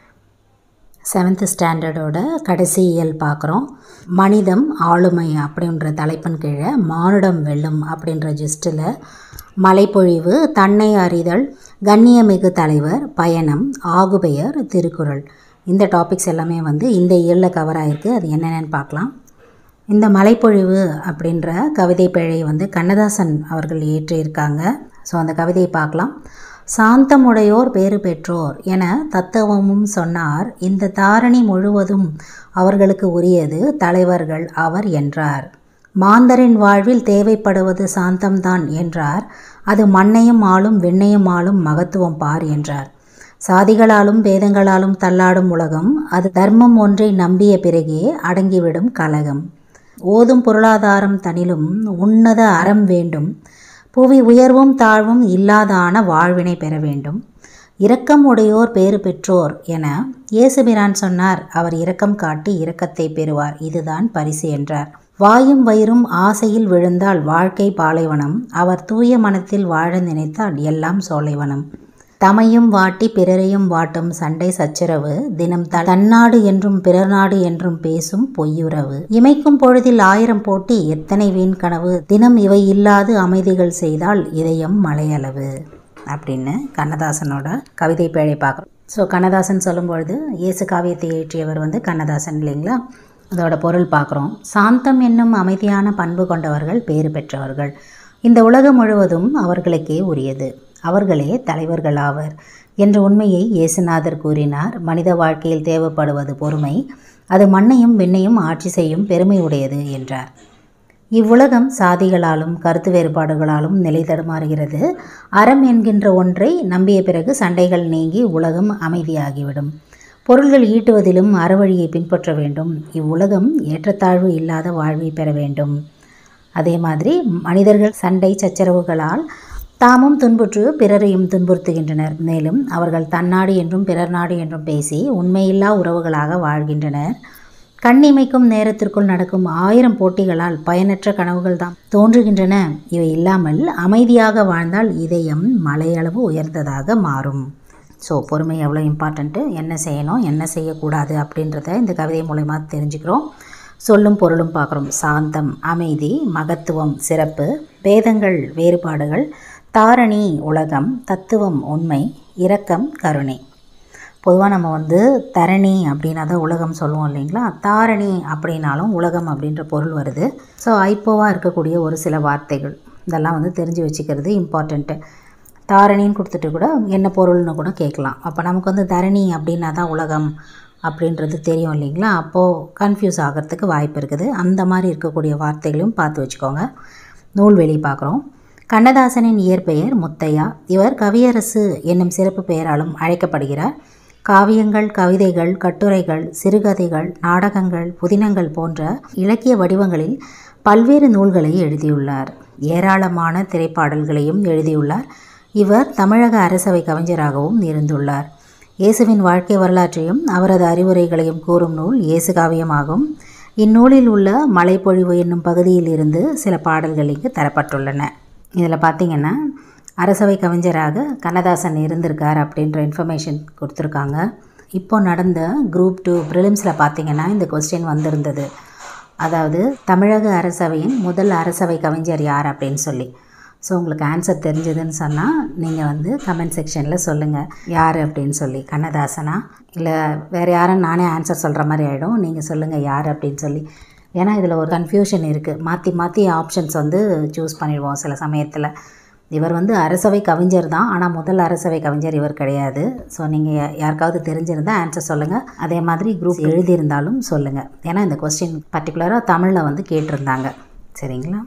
செவன்த் ஸ்டாண்டர்டோட கடைசி இயல் பார்க்குறோம். மனிதம் ஆளுமை அப்படின்ற தலைப்பின் கீழே மானுடம் வெல்லும் அப்படின்ற ஜிஸ்டில் மலைப்பொழிவு, தன்னை அறிதல், கண்ணியமிகு தலைவர், பயணம், ஆகுபெயர், திருக்குறள், இந்த டாபிக்ஸ் எல்லாமே வந்து இந்த இயலில் கவர் ஆகிருக்கு. அது என்னென்னு பார்க்கலாம். இந்த மலைப்பொழிவு அப்படின்ற கவிதை பிழை வந்து கண்ணதாசன் அவர்கள் இயற்றியிருக்காங்க. ஸோ அந்த கவிதையை பார்க்கலாம். சாந்தமுடையோர் பேறு பெற்றோர் என தத்துவமும் சொன்னார், இந்த தாரணி முழுவதும் அவர்களுக்கு உரியது, தலைவர்கள் அவர் என்றார். மாந்தரின் வாழ்வில் தேவைப்படுவது சாந்தம்தான் என்றார், அது மண்ணையும் ஆளும் விண்ணையும் ஆளும் மகத்துவம் பார் என்றார். சாதிகளாலும் பேதங்களாலும் தள்ளாடும் உலகம், அது தர்மம் ஒன்றை நம்பிய பிறகே அடங்கிவிடும் கலகம். ஓதும் பொருளாதாரம் தனிலும் உன்னத அறம் வேண்டும், புவி உயர்வும் தாழ்வும் இல்லாதான வாழ்வினை பெற வேண்டும். இரக்கம் உடையோர் பேறு பெற்றோர் என இயேசுபிரான் சொன்னார், அவர் இரக்கம் காட்டி இரக்கத்தை பெறுவார், இதுதான் பரிசு என்றார். வாயும் வயிறும் ஆசையில் விழுந்தால் வாழ்க்கை பாலைவனம், அவர் தூய மனத்தில் வாழ நினைத்தால் எல்லாம் சோலைவனம். தமையும் வாட்டி பிறரையும் வாட்டும் சண்டை சச்சரவு, தினம் தன்னாடு என்றும் பிறர் நாடு என்றும் பேசும் பொய்யுறவு. இமைக்கும் பொழுதில் ஆயிரம் போட்டி, எத்தனை வீண் கனவு, தினம் இவை இல்லாது அமைதிகள் செய்தால் இதயம் மலையளவு அப்படின்னு கண்ணதாசனோட கவிதை பிழை பார்க்குறோம். ஸோ கண்ணதாசன் சொல்லும்பொழுது இயேசு காவியத்தை இயற்றியவர் வந்து கண்ணதாசன் இல்லைங்களா? அதோட பொருள் பார்க்குறோம். சாந்தம் என்னும் அமைதியான பண்பு கொண்டவர்கள் பேறு பெற்றவர்கள், இந்த உலகம் முழுவதும் அவர்களுக்கே உரியது, அவர்களே தலைவர்களாவர் என்ற உண்மையை இயேசுநாதர் கூறினார். மனித வாழ்க்கையில் தேவைப்படுவது பொறுமை, அது மண்ணையும் விண்ணையும் ஆட்சி செய்யும் பெருமை உடையது என்றார். இவ்வுலகம் சாதிகளாலும் கருத்து வேறுபாடுகளாலும் நிலை தடுமாறுகிறது. அறம் என்கின்ற ஒன்றை நம்பிய பிறகு சண்டைகள் நீங்கி உலகம் அமைதியாகிவிடும். பொருள்கள் ஈட்டுவதிலும் அறவழியை பின்பற்ற வேண்டும். இவ்வுலகம் ஏற்றத்தாழ்வு இல்லாத வாழ்வை பெற வேண்டும். அதே மாதிரி மனிதர்கள் சண்டை சச்சரவுகளால் தாமும் துன்புற்று பிறரையும் துன்புறுத்துகின்றனர். மேலும் அவர்கள் தன்னாடு என்றும் பிறர் நாடு என்றும் பேசி உண்மையில்லா உறவுகளாக வாழ்கின்றனர். கண்ணிமைக்கும் நேரத்திற்குள் நடக்கும் ஆயிரம் போட்டிகளால் பயனற்ற கனவுகள் தான் தோன்றுகின்றன. இவை இல்லாமல் அமைதியாக வாழ்ந்தால் இதயம் மலையளவு உயர்ந்ததாக மாறும். ஸோ பொறுமை எவ்வளோ இம்பார்ட்டண்ட்டு, என்ன செய்யணும் என்ன செய்யக்கூடாது அப்படின்றத இந்த கவிதை மூலமா தெரிஞ்சுக்கிறோம். சொல்லும் பொருளும் பார்க்குறோம். சாந்தம் அமைதி, மகத்துவம் சிறப்பு, பேதங்கள் வேறுபாடுகள், தாரணி உலகம், தத்துவம் உண்மை, இரக்கம் கருணை. பொதுவாக நம்ம வந்து தரணி அப்படின்னா தான் உலகம் சொல்லுவோம் இல்லைங்களா? தாரணி அப்படின்னாலும் உலகம் அப்படின்ற பொருள் வருது. ஸோ ஐப்போவாக இருக்கக்கூடிய ஒரு சில வார்த்தைகள் இதெல்லாம் வந்து தெரிஞ்சு வச்சுக்கிறது இம்பார்ட்டண்ட்டு. தாரணின்னு கொடுத்துட்டு கூட என்ன பொருள்னு கூட கேட்கலாம். அப்போ நமக்கு வந்து தரணி அப்படின்னா தான் உலகம் அப்படின்றது தெரியும் இல்லைங்களா? அப்போது கன்ஃபியூஸ் ஆகிறதுக்கு வாய்ப்பு இருக்குது. அந்த மாதிரி இருக்கக்கூடிய வார்த்தைகளையும் பார்த்து வச்சுக்கோங்க. நூல்வெளி பார்க்குறோம். கண்ணதாசனின் இயற்பெயர் முத்தையா. இவர் கவியரசு என்னும் சிறப்பு பெயராலும் அழைக்கப்படுகிறார். காவியங்கள், கவிதைகள், கட்டுரைகள், சிறுகதைகள், நாடகங்கள், புதினங்கள் போன்ற இலக்கிய வடிவங்களில் பல்வேறு நூல்களை எழுதியுள்ளார். ஏராளமான திரைப்பாடல்களையும் எழுதியுள்ளார். இவர் தமிழக அரசவை கவிஞராகவும் இருந்துள்ளார். இயேசுவின் வாழ்க்கை வரலாற்றையும் அவரது அறிவுரைகளையும் கூறும் நூல் இயேசு காவியமாகும். இந்நூலில் உள்ள மலைப்பொழிவு என்னும் பகுதியில் இருந்து சில பாடல்கள் இங்கு தரப்பட்டுள்ளன. இதில் பார்த்திங்கன்னா அரசவை கவிஞராக கண்ணதாசன் இருந்திருக்கார் அப்படின்ற இன்ஃபர்மேஷன் கொடுத்துருக்காங்க. இப்போ நடந்த குரூப் டூ ப்ரிலிம்ஸில் பார்த்திங்கன்னா இந்த கொஸ்டின் வந்திருந்தது. அதாவது தமிழக அரசவையின் முதல் அரசவை கவிஞர் யார் அப்படின்னு சொல்லி. ஸோ உங்களுக்கு ஆன்சர் தெரிஞ்சதுன்னு சொன்னால் நீங்கள் வந்து கமெண்ட் செக்ஷனில் சொல்லுங்கள் யார் அப்படின்னு சொல்லி. கண்ணதாசனா இல்லை வேறு யாரும் நானே ஆன்சர் சொல்கிற மாதிரி ஆகிடும். நீங்கள் சொல்லுங்கள் யார் அப்படின்னு சொல்லி. ஏன்னா இதில் ஒரு கன்ஃபியூஷன் இருக்குது. மாற்றி மாற்றி ஆப்ஷன்ஸ் வந்து சூஸ் பண்ணிடுவோம் சில சமயத்தில். இவர் வந்து அரசவை கவிஞர் தான், ஆனால் முதல் அரசவை கவிஞர் இவர் கிடையாது. ஸோ நீங்கள் யாருக்காவது தெரிஞ்சிருந்தால் ஆன்சர் சொல்லுங்கள். அதே மாதிரி குரூப் எழுதியிருந்தாலும் சொல்லுங்கள். ஏன்னா இந்த கொஸ்டின் பர்டிகுலராக தமிழில் வந்து கேட்டிருந்தாங்க. சரிங்களா?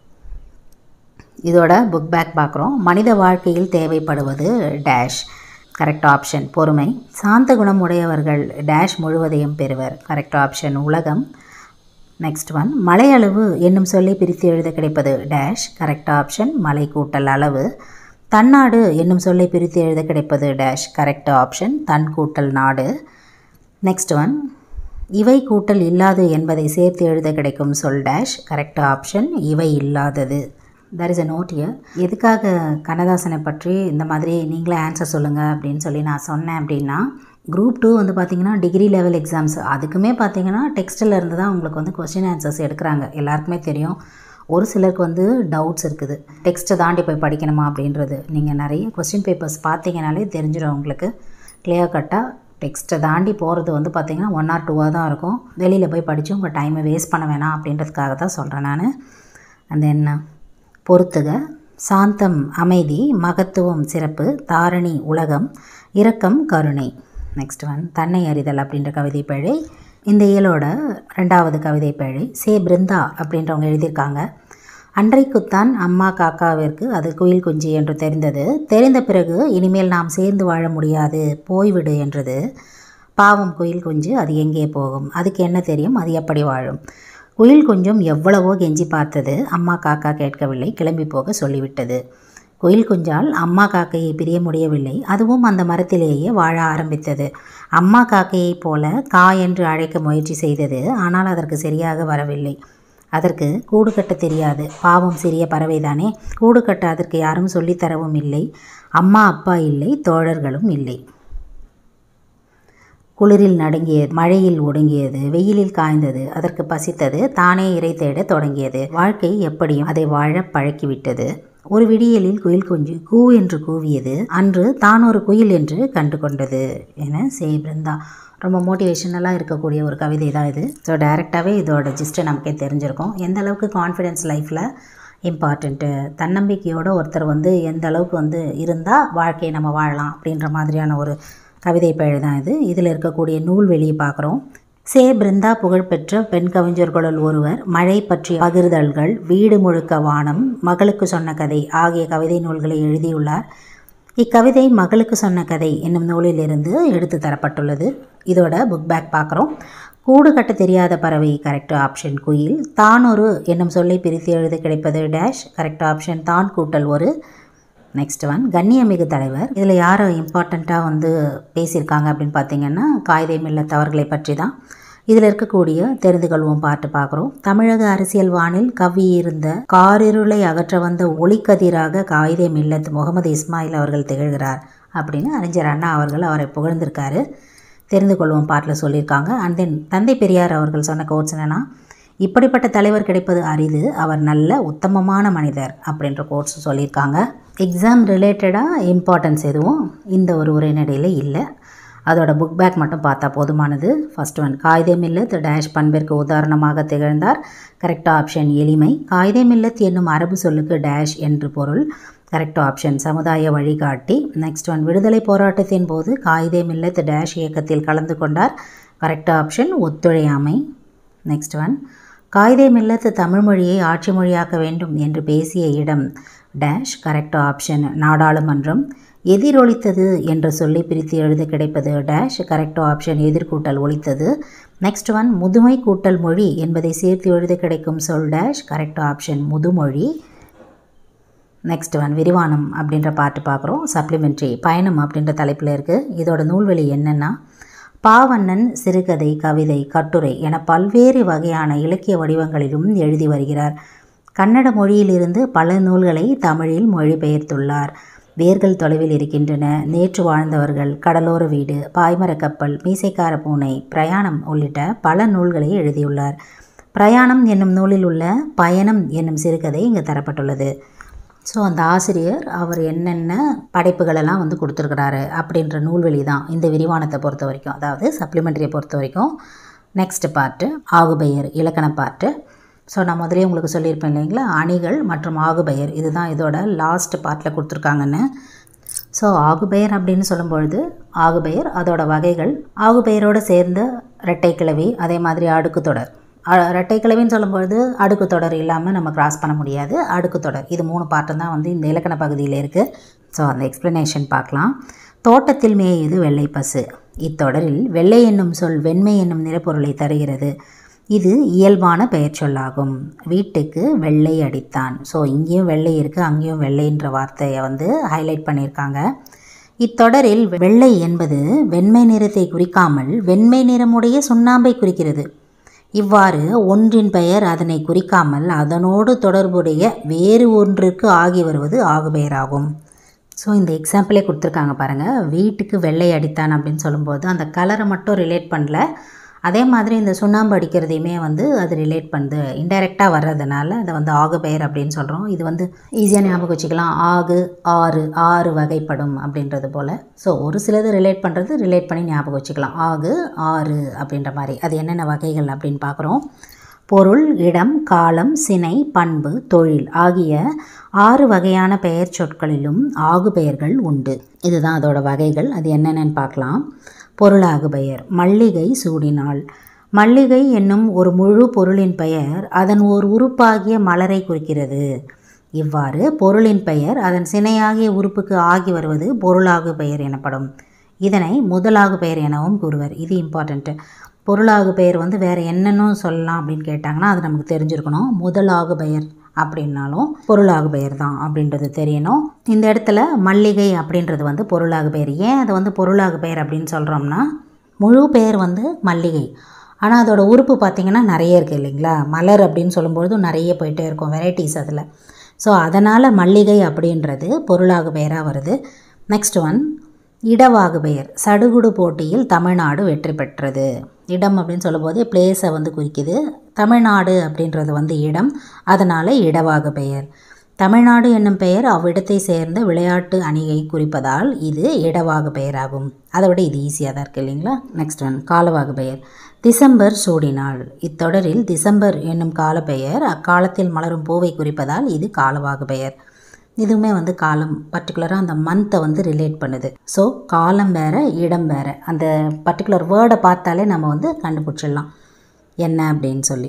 இதோட புக் பேக் பார்க்குறோம். மனித வாழ்க்கையில் தேவைப்படுவது டேஷ். கரெக்ட் ஆப்ஷன் பொறுமை. சாந்த குணம் உடையவர்கள் டேஷ் முழுவதையும் பெறுவர். கரெக்ட் ஆப்ஷன் உலகம். நெக்ஸ்ட் ஒன், மலை அளவு என்னும் சொல்லை பிரித்து எழுத கிடைப்பது டேஷ். கரெக்ட் ஆப்ஷன் மலை கூட்டல் அளவு. தன்னாடு என்னும் சொல்லை பிரித்து எழுத கிடைப்பது டேஷ். கரெக்ட் ஆப்ஷன் தன் கூட்டல் நாடு. நெக்ஸ்ட் ஒன், இவை கூட்டல் இல்லாது என்பதை சேர்த்து எழுத கிடைக்கும் சொல் டேஷ். கரெக்ட் ஆப்ஷன் இவை இல்லாதது. There is a note here. எதுக்காக கண்ணதாசனை பற்றி இந்த மாதிரி நீங்களே ஆன்சர் சொல்லுங்கள் அப்படின்னு சொல்லி நான் சொன்னேன் அப்படின்னா, குரூப் டூ வந்து பார்த்திங்கன்னா டிகிரி லெவல் எக்ஸாம்ஸ், அதுக்குமே பார்த்திங்கன்னா டெக்ஸ்ட்டில் இருந்து தான் உங்களுக்கு வந்து கொஸ்டின் ஆன்சர்ஸ் எடுக்கிறாங்க. எல்லாருக்குமே தெரியும். ஒரு சிலருக்கு வந்து டவுட்ஸ் இருக்குது, டெக்ஸ்ட்டை தாண்டி போய் படிக்கணுமா அப்படின்றது. நீங்கள் நிறைய கொஸ்டின் பேப்பர்ஸ் பார்த்தீங்கனாலே தெரிஞ்சிடும் உங்களுக்கு கிளியர் கட்டாக. டெக்ஸ்ட்டை தாண்டி போகிறது வந்து பார்த்திங்கன்னா ஒன் ஆர் டூவாக தான் இருக்கும். வெளியில் போய் படித்து உங்கள் டைமை வேஸ்ட் பண்ண வேணாம் அப்படின்றதுக்காக தான் சொல்கிறேன் நான். அந்த என்ன பொறுத்துக, சாந்தம் அமைதி, மகத்துவம் சிறப்பு, தாரணி உலகம், இரக்கம் கருணை. நெக்ஸ்ட் ஒன், தன்னை அறிதல் அப்படின்ற கவிதை பிழை. இந்த இயலோட ரெண்டாவது கவிதை பிழை. சே பிருந்தா அப்படின்றவங்க எழுதியிருக்காங்க. அன்றைக்குத்தான் அம்மா காக்காவிற்கு அது குயில் குஞ்சு என்று தெரிந்தது. தெரிந்த பிறகு இனிமேல் நாம் சேர்ந்து வாழ முடியாது, போய்விடு என்றது. பாவம் குயில் குஞ்சு, அது எங்கே போகும்? அதுக்கு என்ன தெரியும், அது எப்படி வாழும்? குயில் குஞ்சும் எவ்வளவோ கெஞ்சி பார்த்தது. அம்மா காக்கா கேட்கவில்லை, கிளம்பி போக சொல்லிவிட்டது. குயில் குஞ்சால் அம்மா காக்கையை பிரிய முடியவில்லை. அதுவும் அந்த மரத்திலேயே வாழ ஆரம்பித்தது. அம்மா காக்கையைப் போல கா என்று அழைக்க முயற்சி செய்தது. ஆனால் அதற்கு சரியாக வரவில்லை. அதற்கு கூடு கட்ட தெரியாது. பாவம் சிறிய பறவைதானே. கூடு கட்ட அதற்கு யாரும் சொல்லித்தரவும் இல்லை. அம்மா அப்பா இல்லை, தோழர்களும் இல்லை. குளிரில் நடுங்கியது, மழையில் ஒடுங்கியது, வெயிலில் காய்ந்தது, அதற்கு பசித்தது, தானே இறை தேட தொடங்கியது. வாழ்க்கை எப்படியும் அதை வாழ பழக்கிவிட்டது. ஒரு விடியலில் குயில் குஞ்சு கூ என்று கூவியது. அன்று தான் ஒரு குயில் என்று கண்டு கொண்டது என சே பிருந்தா. ரொம்ப மோட்டிவேஷனலாக இருக்கக்கூடிய ஒரு கவிதை தான் இது. ஸோ டைரெக்டாகவே இதோட ஜிஸ்ட்டு நமக்கே தெரிஞ்சிருக்கும். எந்த அளவுக்கு கான்ஃபிடென்ஸ் லைஃப்பில் இம்பார்ட்டண்ட்டு, தன்னம்பிக்கையோடு ஒருத்தர் வந்து எந்த அளவுக்கு வந்து இருந்தால் வாழ்க்கையை நம்ம வாழலாம் அப்படின்ற மாதிரியான ஒரு கவிதை பிழை தான் இது. இதில் இருக்கக்கூடிய நூல் வெளியே பார்க்குறோம். சே பிருந்தா புகழ்பெற்ற பெண் கவிஞர்களுள் ஒருவர். மழை பற்றிய பகிர்தல்கள், வீடு முழுக்க வானம், மகளுக்கு சொன்ன கதை ஆகிய கவிதை நூல்களை எழுதியுள்ளார். இக்கவிதை மகளுக்கு சொன்ன கதை என்னும் நூலிலிருந்து எடுத்து தரப்பட்டுள்ளது. இதோட புக் பேக் பார்க்குறோம். கூடு கட்ட தெரியாத பறவை. கரெக்ட் ஆப்ஷன் குயில். தான் ஒரு என்னும் சொல்லை பிரித்து எழுத கிடைப்பது டேஷ். கரெக்ட் ஆப்ஷன் தான் கூட்டல் ஒரு. நெக்ஸ்ட் ஒன், கண்ணியமிகு தலைவர். இதில் யார் இம்பார்ட்டண்ட்டாக வந்து பேசியிருக்காங்க அப்படின்னு பார்த்தீங்கன்னா, காயிதே மில்லத் அவர்களை பற்றி தான். இதில் இருக்கக்கூடிய தெரிந்து கொள்வோம் பாட்டு பார்க்குறோம். தமிழக அரசியல் வானில் கவ்வியிருந்த காரிருளை அகற்ற வந்த ஒளிக்கதிராக காயிதே மில்லத் முகமது இஸ்மாயில் அவர்கள் திகழ்கிறார் அப்படின்னு அறிஞர் அண்ணா அவர்கள் அவரை புகழ்ந்திருக்காரு. தெரிந்து கொள்வோம் பாட்டில் சொல்லியிருக்காங்க. அண்ட் தென் தந்தை பெரியார் அவர்கள் சொன்ன கோட்ஸ் என்னென்னா, இப்படிப்பட்ட தலைவர் கிடைப்பது அரிது, அவர் நல்ல உத்தமமான மனிதர் அப்படின்ற கோட்ஸ் சொல்லியிருக்காங்க. எக்ஸாம் ரிலேட்டடாக இம்பார்ட்டன்ஸ் எதுவும் இந்த ஒரு உரைநடையில் இல்லை. அதோட புக் பேக் மட்டும் பார்த்தா போதுமானது. First one, Quaid-e Millat dash பண்பிற்கு உதாரணமாக திகழ்ந்தார். கரெக்ட் ஆப்ஷன் எளிமை. காயிதே மில்லத் என்னும் அரபு சொல்லுக்கு டேஷ் என்று பொருள். கரெக்ட் ஆப்ஷன் சமுதாய வழிகாட்டி. நெக்ஸ்ட் ஒன், விடுதலை போராட்டத்தின் போது காயிதே மில்லத் டேஷ் இயக்கத்தில் கலந்து கொண்டார். கரெக்ட் ஆப்ஷன் ஒத்துழையாமை. நெக்ஸ்ட் ஒன், காயிதே மில்லத் தமிழ் மொழியை ஆட்சி மொழியாக்க வேண்டும் என்று பேசிய இடம் டேஷ். கரெக்ட் ஆப்ஷன் நாடாளுமன்றம். எதிரொலித்தது என்ற சொல்லி பிரித்து எழுத கிடைப்பது டேஷ். கரெக்ட் ஆப்ஷன் எதிர்கூட்டல் ஒலித்தது. நெக்ஸ்ட் ஒன், முதுமை கூட்டல் மொழி என்பதை சேர்த்து எழுத கிடைக்கும் சொல் டேஷ். கரெக்ட் ஆப்ஷன் முதுமொழி. நெக்ஸ்ட் ஒன், விரிவானம் அப்படின்ற பாட்டு பார்க்குறோம். சப்ளிமெண்ட்ரி பயணம் அப்படின்ற தலைப்பில் இருக்குது. இதோட நூல்வெளி என்னென்னா, பாவண்ணன் சிறுகதை, கவிதை, கட்டுரை என பல்வேறு வகையான இலக்கிய வடிவங்களிலும் எழுதி வருகிறார். கன்னட மொழியிலிருந்து பல நூல்களை தமிழில் மொழிபெயர்த்துள்ளார். வேர்கள் தொலைவில் இருக்கின்றன, நேற்று வாழ்ந்தவர்கள், கடலோர வீடு, பாய்மர கப்பல், மீசைக்கார பூனை, பிரயாணம் உள்ளிட்ட பல நூல்களை எழுதியுள்ளார். பிரயாணம் என்னும் நூலில் உள்ள பயணம் என்னும் சிறுகதை இங்கு தரப்பட்டுள்ளது. ஸோ அந்த ஆசிரியர் அவர் என்னென்ன படைப்புகளெல்லாம் வந்து கொடுத்துருக்கிறாரு அப்படின்ற நூல்வெளி தான் இந்த விரிவானத்தை பொறுத்த வரைக்கும், அதாவது சப்ளிமெண்ட்ரியை பொறுத்த வரைக்கும். நெக்ஸ்ட் பார்ட்டு ஆகுபெயர் இலக்கண பார்ட்டு. ஸோ நான் முதலே உங்களுக்கு சொல்லியிருப்பேன் இல்லைங்களா, அணிகள் மற்றும் ஆகுபெயர் இதுதான் இதோட லாஸ்ட் பார்ட்டில் கொடுத்துருக்காங்கன்னு. ஸோ ஆகுபெயர் அப்படின்னு சொல்லும்பொழுது ஆகுபெயர் அதோட வகைகள், ஆகுபெயரோடு சேர்ந்த இரட்டை கிளவி, அதே மாதிரி அடுக்கு தொடர். இரட்டை கிளவின்னு சொல்லும்பொழுது அடுக்கு தொடர் இல்லாமல் நம்ம கிராஸ் பண்ண முடியாது. அடுக்கு தொடர் இது மூணு பார்ட்டு தான் வந்து இந்த இலக்கண பகுதியில் இருக்குது. ஸோ அந்த எக்ஸ்ப்ளனேஷன் பார்க்கலாம். தோட்டத்தில் மேயுது வெள்ளை பசு. இத்தொடரில் வெள்ளை என்னும் சொல் வெண்மை என்னும் நிறப்பொருளை தருகிறது. இது இயல்பான பெயர் சொல்லாகும். வீட்டுக்கு வெள்ளை அடித்தான். ஸோ இங்கேயும் வெள்ளை இருக்குது, அங்கேயும் வெள்ளைன்ற வார்த்தையை வந்து ஹைலைட் பண்ணியிருக்காங்க. இத்தொடரில் வெள்ளை என்பது வெண்மை நிறத்தை குறிக்காமல் வெண்மை நிறமுடைய சுண்ணாம்பை குறிக்கிறது. இவ்வாறு ஒன்றின் பெயர் அதனை குறிக்காமல் அதனோடு தொடர்புடைய வேறு ஒன்றிற்கு ஆகி வருவது ஆகுபெயராகும். ஸோ இந்த எக்ஸாம்பிளே கொடுத்துருக்காங்க பாருங்கள். வீட்டுக்கு வெள்ளை அடித்தான் அப்படின்னு சொல்லும்போது அந்த கலரை மட்டும் ரிலேட் பண்ணல, அதே மாதிரி இந்த சுண்ணாம்பு அடிக்கிறதையுமே வந்து அது ரிலேட் பண்ணுது. இன்டைரக்டாக வர்றதுனால அதை வந்து ஆகுபெயர் அப்படின்னு சொல்கிறோம். இது வந்து ஈஸியாக ஞாபகம் வச்சுக்கலாம். ஆகு, ஆறு, ஆறு வகைப்படும் அப்படின்றது போல். ஸோ ஒரு சிலது ரிலேட் பண்ணுறது ரிலேட் பண்ணி ஞாபகம் வச்சுக்கலாம். ஆகு, ஆறு அப்படின்ற மாதிரி. அது என்னென்ன வகைகள் அப்படின்னு பார்க்குறோம். பொருள், இடம், காலம், சினை, பண்பு, தொழில் ஆகிய ஆறு வகையான பெயர் சொற்களிலும் ஆகு பெயர்கள் உண்டு. இதுதான் அதோட வகைகள். அது என்னென்னு பார்க்கலாம். பொருளாகு பெயர். மல்லிகை சூடினாள். மல்லிகை என்னும் ஒரு முழு பொருளின் பெயர் அதன் ஓர் உறுப்பாகிய மலரை குறிக்கிறது. இவ்வாறு பொருளின் பெயர் அதன் சினையாகிய உறுப்புக்கு ஆகி வருவது பொருளாகு பெயர் எனப்படும். இதனை முதலாகு பெயர் எனவும் கூறுவர். இது இம்பார்ட்டண்ட்டு. பொருளாகு பெயர் வந்து வேறு என்னென்னு சொல்லலாம் அப்படின்னு கேட்டாங்கன்னா அது நமக்கு தெரிஞ்சிருக்கணும். முதலாகு பெயர் அப்படின்னாலும் பொருளாகு பெயர் தான் அப்படின்றது தெரியணும். இந்த இடத்துல மல்லிகை அப்படின்றது வந்து பொருளாகு பெயர். ஏன் அதை வந்து பொருளாகு பெயர் அப்படின்னு சொல்கிறோம்னா, முழு பெயர் வந்து மல்லிகை, ஆனால் அதோட உறுப்பு பார்த்திங்கன்னா நிறைய இருக்குது இல்லைங்களா. மலர் அப்படின்னு சொல்லும்பொழுது நிறைய போயிட்டே இருக்கும், வெரைட்டிஸ் அதில். ஸோ அதனால் மல்லிகை அப்படின்றது பொருளாகு பெயராக வருது. நெக்ஸ்ட் ஒன் இடவாகு பெயர். சடுகுடு போட்டியில் தமிழ்நாடு வெற்றி பெற்றது. இடம் அப்படின்னு சொல்லும்போது பிளேஸை வந்து குறிக்குது. தமிழ்நாடு அப்படின்றது வந்து இடம், அதனால் இடவாகு பெயர். தமிழ்நாடு என்னும் பெயர் அவ்விடத்தை சேர்ந்த விளையாட்டு அணியை குறிப்பதால் இது இடவாகு பெயராகும். அதை விட இது ஈஸியாக தான் இருக்குது இல்லைங்களா. நெக்ஸ்ட் ஒன் காலவாகு பெயர். டிசம்பர் சூடினாள். இத்தொடரில் டிசம்பர் என்னும் கால பெயர் அக்காலத்தில் மலரும் பூவை குறிப்பதால் இது காலவாகு பெயர். இதுவுமே வந்து காலம், பர்டிகுலராக அந்த மந்த்தை வந்து ரிலேட் பண்ணுது. ஸோ காலம் வேறு, இடம் வேறு. அந்த பர்டிகுலர் வேர்டை பார்த்தாலே நம்ம வந்து கண்டுபிடிச்சிடலாம் என்ன அப்படின்னு சொல்லி.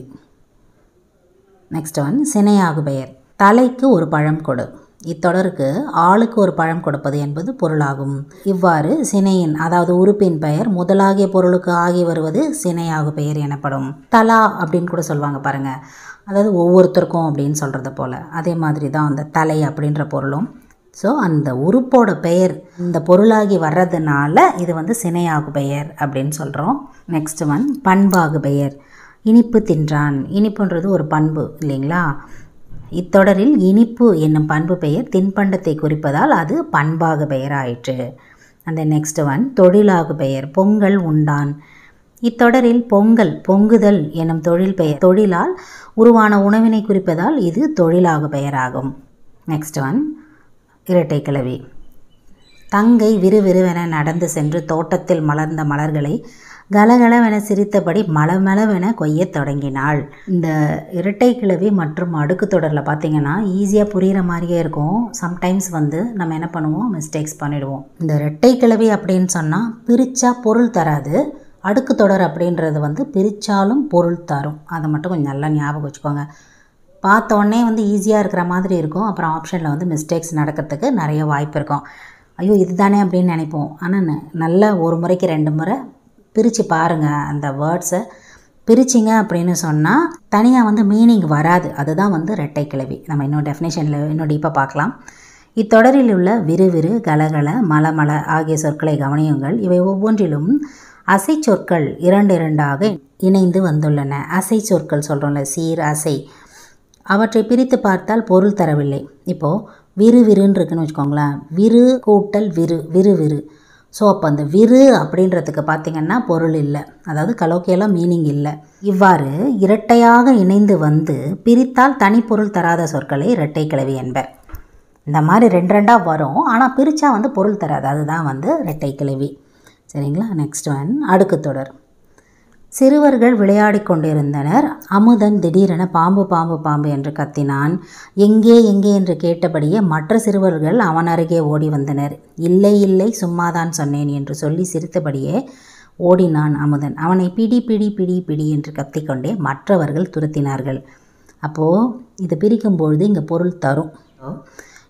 நெக்ஸ்ட் ஒன் சினையாகு பெயர். தலைக்கு ஒரு பழம் கொடு. இத்தொடருக்கு ஆளுக்கு ஒரு பழம் கொடுப்பது என்பது பொருளாகும். இவ்வாறு சினையின் அதாவது உறுப்பின் பெயர் முதலாகிய பொருளுக்கு ஆகி வருவது சினையாகு பெயர் எனப்படும். தலா அப்படின்னு கூட சொல்லுவாங்க பாருங்கள், அதாவது ஒவ்வொருத்தருக்கும் அப்படின்னு சொல்கிறது போல். அதே மாதிரி தான் அந்த தலை அப்படின்ற பொருளும். ஸோ அந்த உறுப்போட பெயர் இந்த பொருளாகி வர்றதுனால இது வந்து சினையாகு பெயர் அப்படின்னு சொல்கிறோம். நெக்ஸ்ட் ஒன் பண்பாகு பெயர். இனிப்பு தின்றான். இனிப்புன்றது ஒரு பண்பு இல்லைங்களா. இத்தொடரில் இனிப்பு என்னும் பண்பு பெயர் தின்பண்டத்தை குறிப்பதால் அது பண்பாகு பெயர் ஆயிற்று. அந்த நெக்ஸ்ட் ஒன் தொழிலாகு பெயர். பொங்கல் உண்டான். இத்தொடரில் பொங்கல் பொங்குதல் எனும் தொழில் பெயர் தொழிலால் உருவான உணவினை குறிப்பதால் இது தொழிலாகு பெயராகும். நெக்ஸ்ட் ஒன் இரட்டை கிளவி. தங்கை விறுவிறுவென நடந்து சென்று தோட்டத்தில் மலர்ந்த மலர்களை கலகலவென சிரித்தபடி மலமளவென கொய்யத் தொடங்கினாள். இந்த இரட்டை கிளவி மற்றும் அடுக்கு தொடரில் பார்த்திங்கன்னா ஈஸியாக புரிகிற மாதிரியே இருக்கும். சம்டைம்ஸ் வந்து நம்ம என்ன பண்ணுவோம், மிஸ்டேக்ஸ் பண்ணிடுவோம். இந்த இரட்டை கிளவி அப்படின்னு சொன்னால் பிரித்தா பொருள் தராது. அடுக்கு தொடர் அப்படின்றது வந்து பிரித்தாலும் பொருள் தரும். அதை மட்டும் கொஞ்சம் நல்லா ஞாபகம் வச்சுக்கோங்க. பார்த்த உடனே வந்து ஈஸியாக இருக்கிற மாதிரி இருக்கும், அப்புறம் ஆப்ஷனில் வந்து மிஸ்டேக்ஸ் நடக்கிறதுக்கு நிறைய வாய்ப்பு இருக்கும். ஐயோ இது தானே அப்படின்னு நினைப்போம். ஆனால் நல்லா ஒரு முறைக்கு ரெண்டு முறை பிரித்து பாருங்கள். அந்த வேர்ட்ஸை பிரிச்சிங்க அப்படின்னு சொன்னால் தனியாக வந்து மீனிங் வராது. அதுதான் வந்து இரட்டை கிளவி. நம்ம இன்னும் டெஃபினேஷனில் இன்னும் டீப்பாக பார்க்கலாம். இத்தொடரில் உள்ள விறுவிறு, கலகல, மலமல ஆகிய சொற்களை கவனியுங்கள். இவை ஒவ்வொன்றிலும் அசை சொற்கள் இரண்டு இரண்டாக இணைந்து வந்துள்ளன. அசை சொற்கள் சொல்கிறோம்ல, சீர், அசை, அவற்றை பிரித்து பார்த்தால் பொருள் தரவில்லை. இப்போது விறு விறுன்னு இருக்குன்னு வச்சுக்கோங்களேன். விறு கூட்டல் விறு, விறு விறு. ஸோ அப்போ அந்த விறு அப்படின்றதுக்கு பார்த்திங்கன்னா பொருள் இல்லை, அதாவது கலோக்கியெல்லாம் மீனிங் இல்லை. இவ்வாறு இரட்டையாக இணைந்து வந்து பிரித்தால் தனிப்பொருள் தராத சொற்களை இரட்டை கிளவி என்பர். இந்த மாதிரி ரெண்டு ரெண்டாக வரும், ஆனால் பிரித்தா வந்து பொருள் தராது. அதுதான் வந்து இரட்டை கிளவி. சரிங்களா. நெக்ஸ்ட் ஒன் அடுக்கு தொடர். சிறுவர்கள் விளையாடி கொண்டிருந்தனர். அமுதன் திடீரென பாம்பு பாம்பு பாம்பு என்று கத்தினான். எங்கே எங்கே என்று கேட்டபடியே மற்ற சிறுவர்கள் அவன் அருகே ஓடி வந்தனர். இல்லை இல்லை சும்மாதான் சொன்னேன் என்று சொல்லி சிரித்தபடியே ஓடினான் அமுதன். அவனை பிடி பிடி பிடி பிடி என்று கத்திக்கொண்டே மற்றவர்கள் துரத்தினார்கள். அப்போது இது பிரிக்கும்பொழுது இங்கே பொருள் தரும்.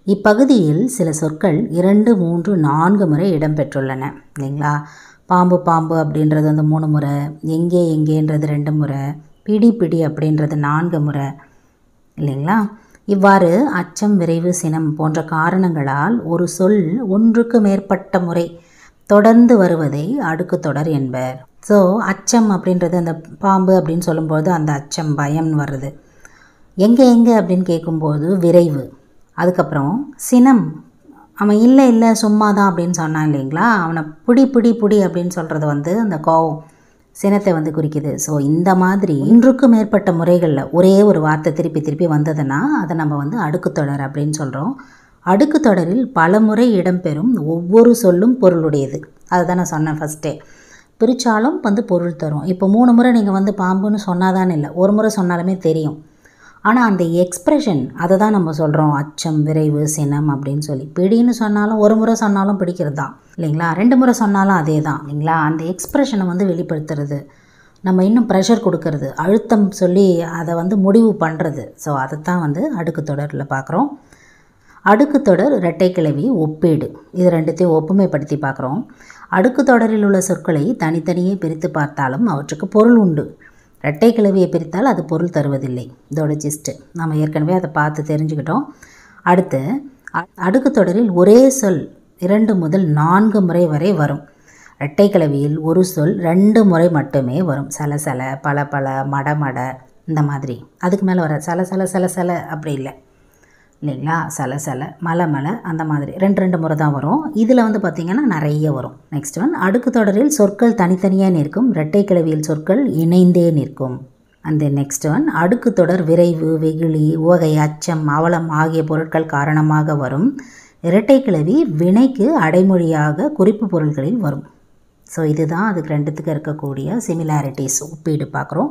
இப்பகுதியில் சில சொற்கள் இரண்டு மூன்று நான்கு முறை இடம்பெற்றுள்ளன இல்லைங்களா. பாம்பு பாம்பு அப்படின்றது வந்து மூணு முறை, எங்கே எங்கேன்றது ரெண்டு முறை, பிடி பிடி அப்படின்றது நான்கு முறை இல்லைங்களா. இவ்வாறு அச்சம், விரைவு, சினம் போன்ற காரணங்களால் ஒரு சொல் ஒன்றுக்கு மேற்பட்ட முறை தொடர்ந்து வருவதை அடுக்கு தொடர் என்பர். ஸோ அச்சம் அப்படின்றது அந்த பாம்பு அப்படின்னு சொல்லும்போது அந்த அச்சம் பயம்னு வருது. எங்கே எங்கே அப்படின்னு கேட்கும்போது விரைவு. அதுக்கப்புறம் சினம், அவன் இல்லை இல்லை சும்மா தான் அப்படின்னு சொன்னான் இல்லைங்களா, அவனை பிடி பிடி பிடி அப்படின்னு சொல்கிறது வந்து அந்த கோவம், சினத்தை வந்து குறிக்குது. ஸோ இந்த மாதிரி ஒன்றுக்கு மேற்பட்ட முறைகளில் ஒரே ஒரு வார்த்தை திருப்பி திருப்பி வந்ததுன்னா அதை நம்ம வந்து அடுக்கு தொடர் அப்படின்னு சொல்கிறோம். அடுக்கு தொடரில் பல முறை இடம்பெறும் ஒவ்வொரு சொல்லும் பொருளுடையது. அதுதான் நான் சொன்னேன் ஃபஸ்ட்டே. பிரித்தாலும் வந்து பொருள் தரும். இப்போ மூணு முறை நீங்கள் வந்து பாம்புன்னு சொன்னாதானே இல்லை, ஒரு முறை சொன்னாலுமே தெரியும். ஆனால் அந்த எக்ஸ்ப்ரெஷன் அதை தான் நம்ம சொல்கிறோம் அச்சம், விரைவு, சினம் அப்படின்னு சொல்லி. பிடின்னு சொன்னாலும் ஒரு முறை சொன்னாலும் பிடிக்கிறது தான் இல்லைங்களா, ரெண்டு முறை சொன்னாலும் அதே தான் இல்லைங்களா. அந்த எக்ஸ்ப்ரெஷனை வந்து வெளிப்படுத்துறது, நம்ம இன்னும் ப்ரெஷர் கொடுக்கறது, அழுத்தம் சொல்லி அதை வந்து முடிவு பண்ணுறது. ஸோ அதை தான் வந்து அடுக்கு தொடரில் பார்க்குறோம். அடுக்கு தொடர், இரட்டை கிளவி, ஒப்பீடு, இது ரெண்டுத்தையும் ஒப்புமைப்படுத்தி பார்க்குறோம். அடுக்கு தொடரில் உள்ள சொற்களை தனித்தனியே பிரித்து பார்த்தாலும் அவற்றுக்கு பொருள் உண்டு. இரட்டை கிளவியை பிரித்தால் அது பொருள் தருவதில்லை. இதோட ஜிஸ்ட்டு நம்ம ஏற்கனவே அதை பார்த்து தெரிஞ்சுக்கிட்டோம். அடுத்து அடுக்கு தொடரில் ஒரே சொல் இரண்டு முதல் நான்கு முறை வரை வரும். இரட்டை கிளவியில் ஒரு சொல் ரெண்டு முறை மட்டுமே வரும். சலசல, பல பல, மட மட இந்த மாதிரி. அதுக்கு மேலே வர சல சல சல சல அப்படி இல்லை இல்லைங்களா. சல சல, மலை மலை அந்த மாதிரி ரெண்டு ரெண்டு முறை தான் வரும். இதில் வந்து பார்த்திங்கன்னா நிறைய வரும். நெக்ஸ்ட் ஒன், அடுக்கு தொடரில் சொற்கள் தனித்தனியாக நிற்கும், இரட்டை கிளவியில் சொற்கள் இணைந்தே நிற்கும். அந்த நெக்ஸ்ட் ஒன், அடுக்கு தொடர் விரைவு, வெகுளி, உவகை, அச்சம், அவலம் ஆகிய பொருட்கள் காரணமாக வரும். இரட்டை கிளவி வினைக்கு அடைமொழியாக குறிப்பு பொருள்களில் வரும். ஸோ இதுதான் அதுக்கு ரெண்டுத்துக்கு இருக்கக்கூடிய சிமிலாரிட்டிஸ், ஒப்பீடு பார்க்குறோம்.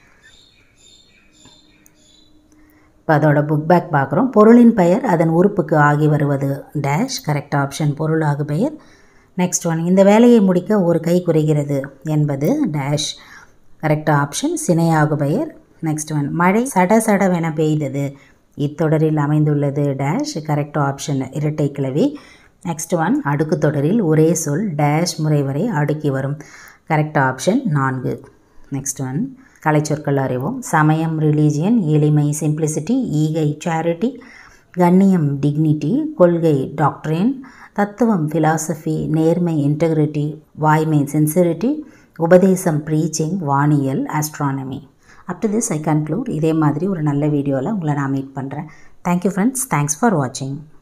இப்போ அதோட புக் பேக் பார்க்குறோம். பொருளின் பெயர் அதன் உறுப்புக்கு ஆகி வருவது டேஷ், கரெக்ட் ஆப்ஷன் பொருளாகு பெயர். நெக்ஸ்ட் ஒன், இந்த வேலையை முடிக்க ஒரு கை குறைகிறது என்பது டேஷ், கரெக்ட் ஆப்ஷன் சினையாகு பெயர். நெக்ஸ்ட் ஒன், மழை சட சடவென பெய்தது இத்தொடரில் அமைந்துள்ளது டேஷ், கரெக்ட் ஆப்ஷன் இரட்டை கிளவி. நெக்ஸ்ட் ஒன், அடுக்கு தொடரில் ஒரே சொல் டேஷ் முறை வரை அடுக்கி வரும், கரெக்ட் ஆப்ஷன் நான்கு. நெக்ஸ்ட் ஒன், கலைச்சொற்கள் அறிவோம். சமயம் ரிலீஜியன், எளிமை சிம்பிளிசிட்டி, ஈகை சேரிட்டி, கண்ணியம் டிக்னிட்டி, கொள்கை டாக்ட்ரின், தத்துவம் ஃபிலாசபி, நேர்மை இன்டெகிரிட்டி, வாய்மை சின்சிரிட்டி, உபதேசம் ப்ரீச்சிங், வானியல் astronomy. Up to this I conclude. இதே மாதிரி ஒரு நல்ல வீடியோவில் உங்களை நான் மீட் பண்ணுறேன். தேங்க்யூ ஃப்ரெண்ட்ஸ், தேங்க்ஸ் ஃபார் வாட்சிங்.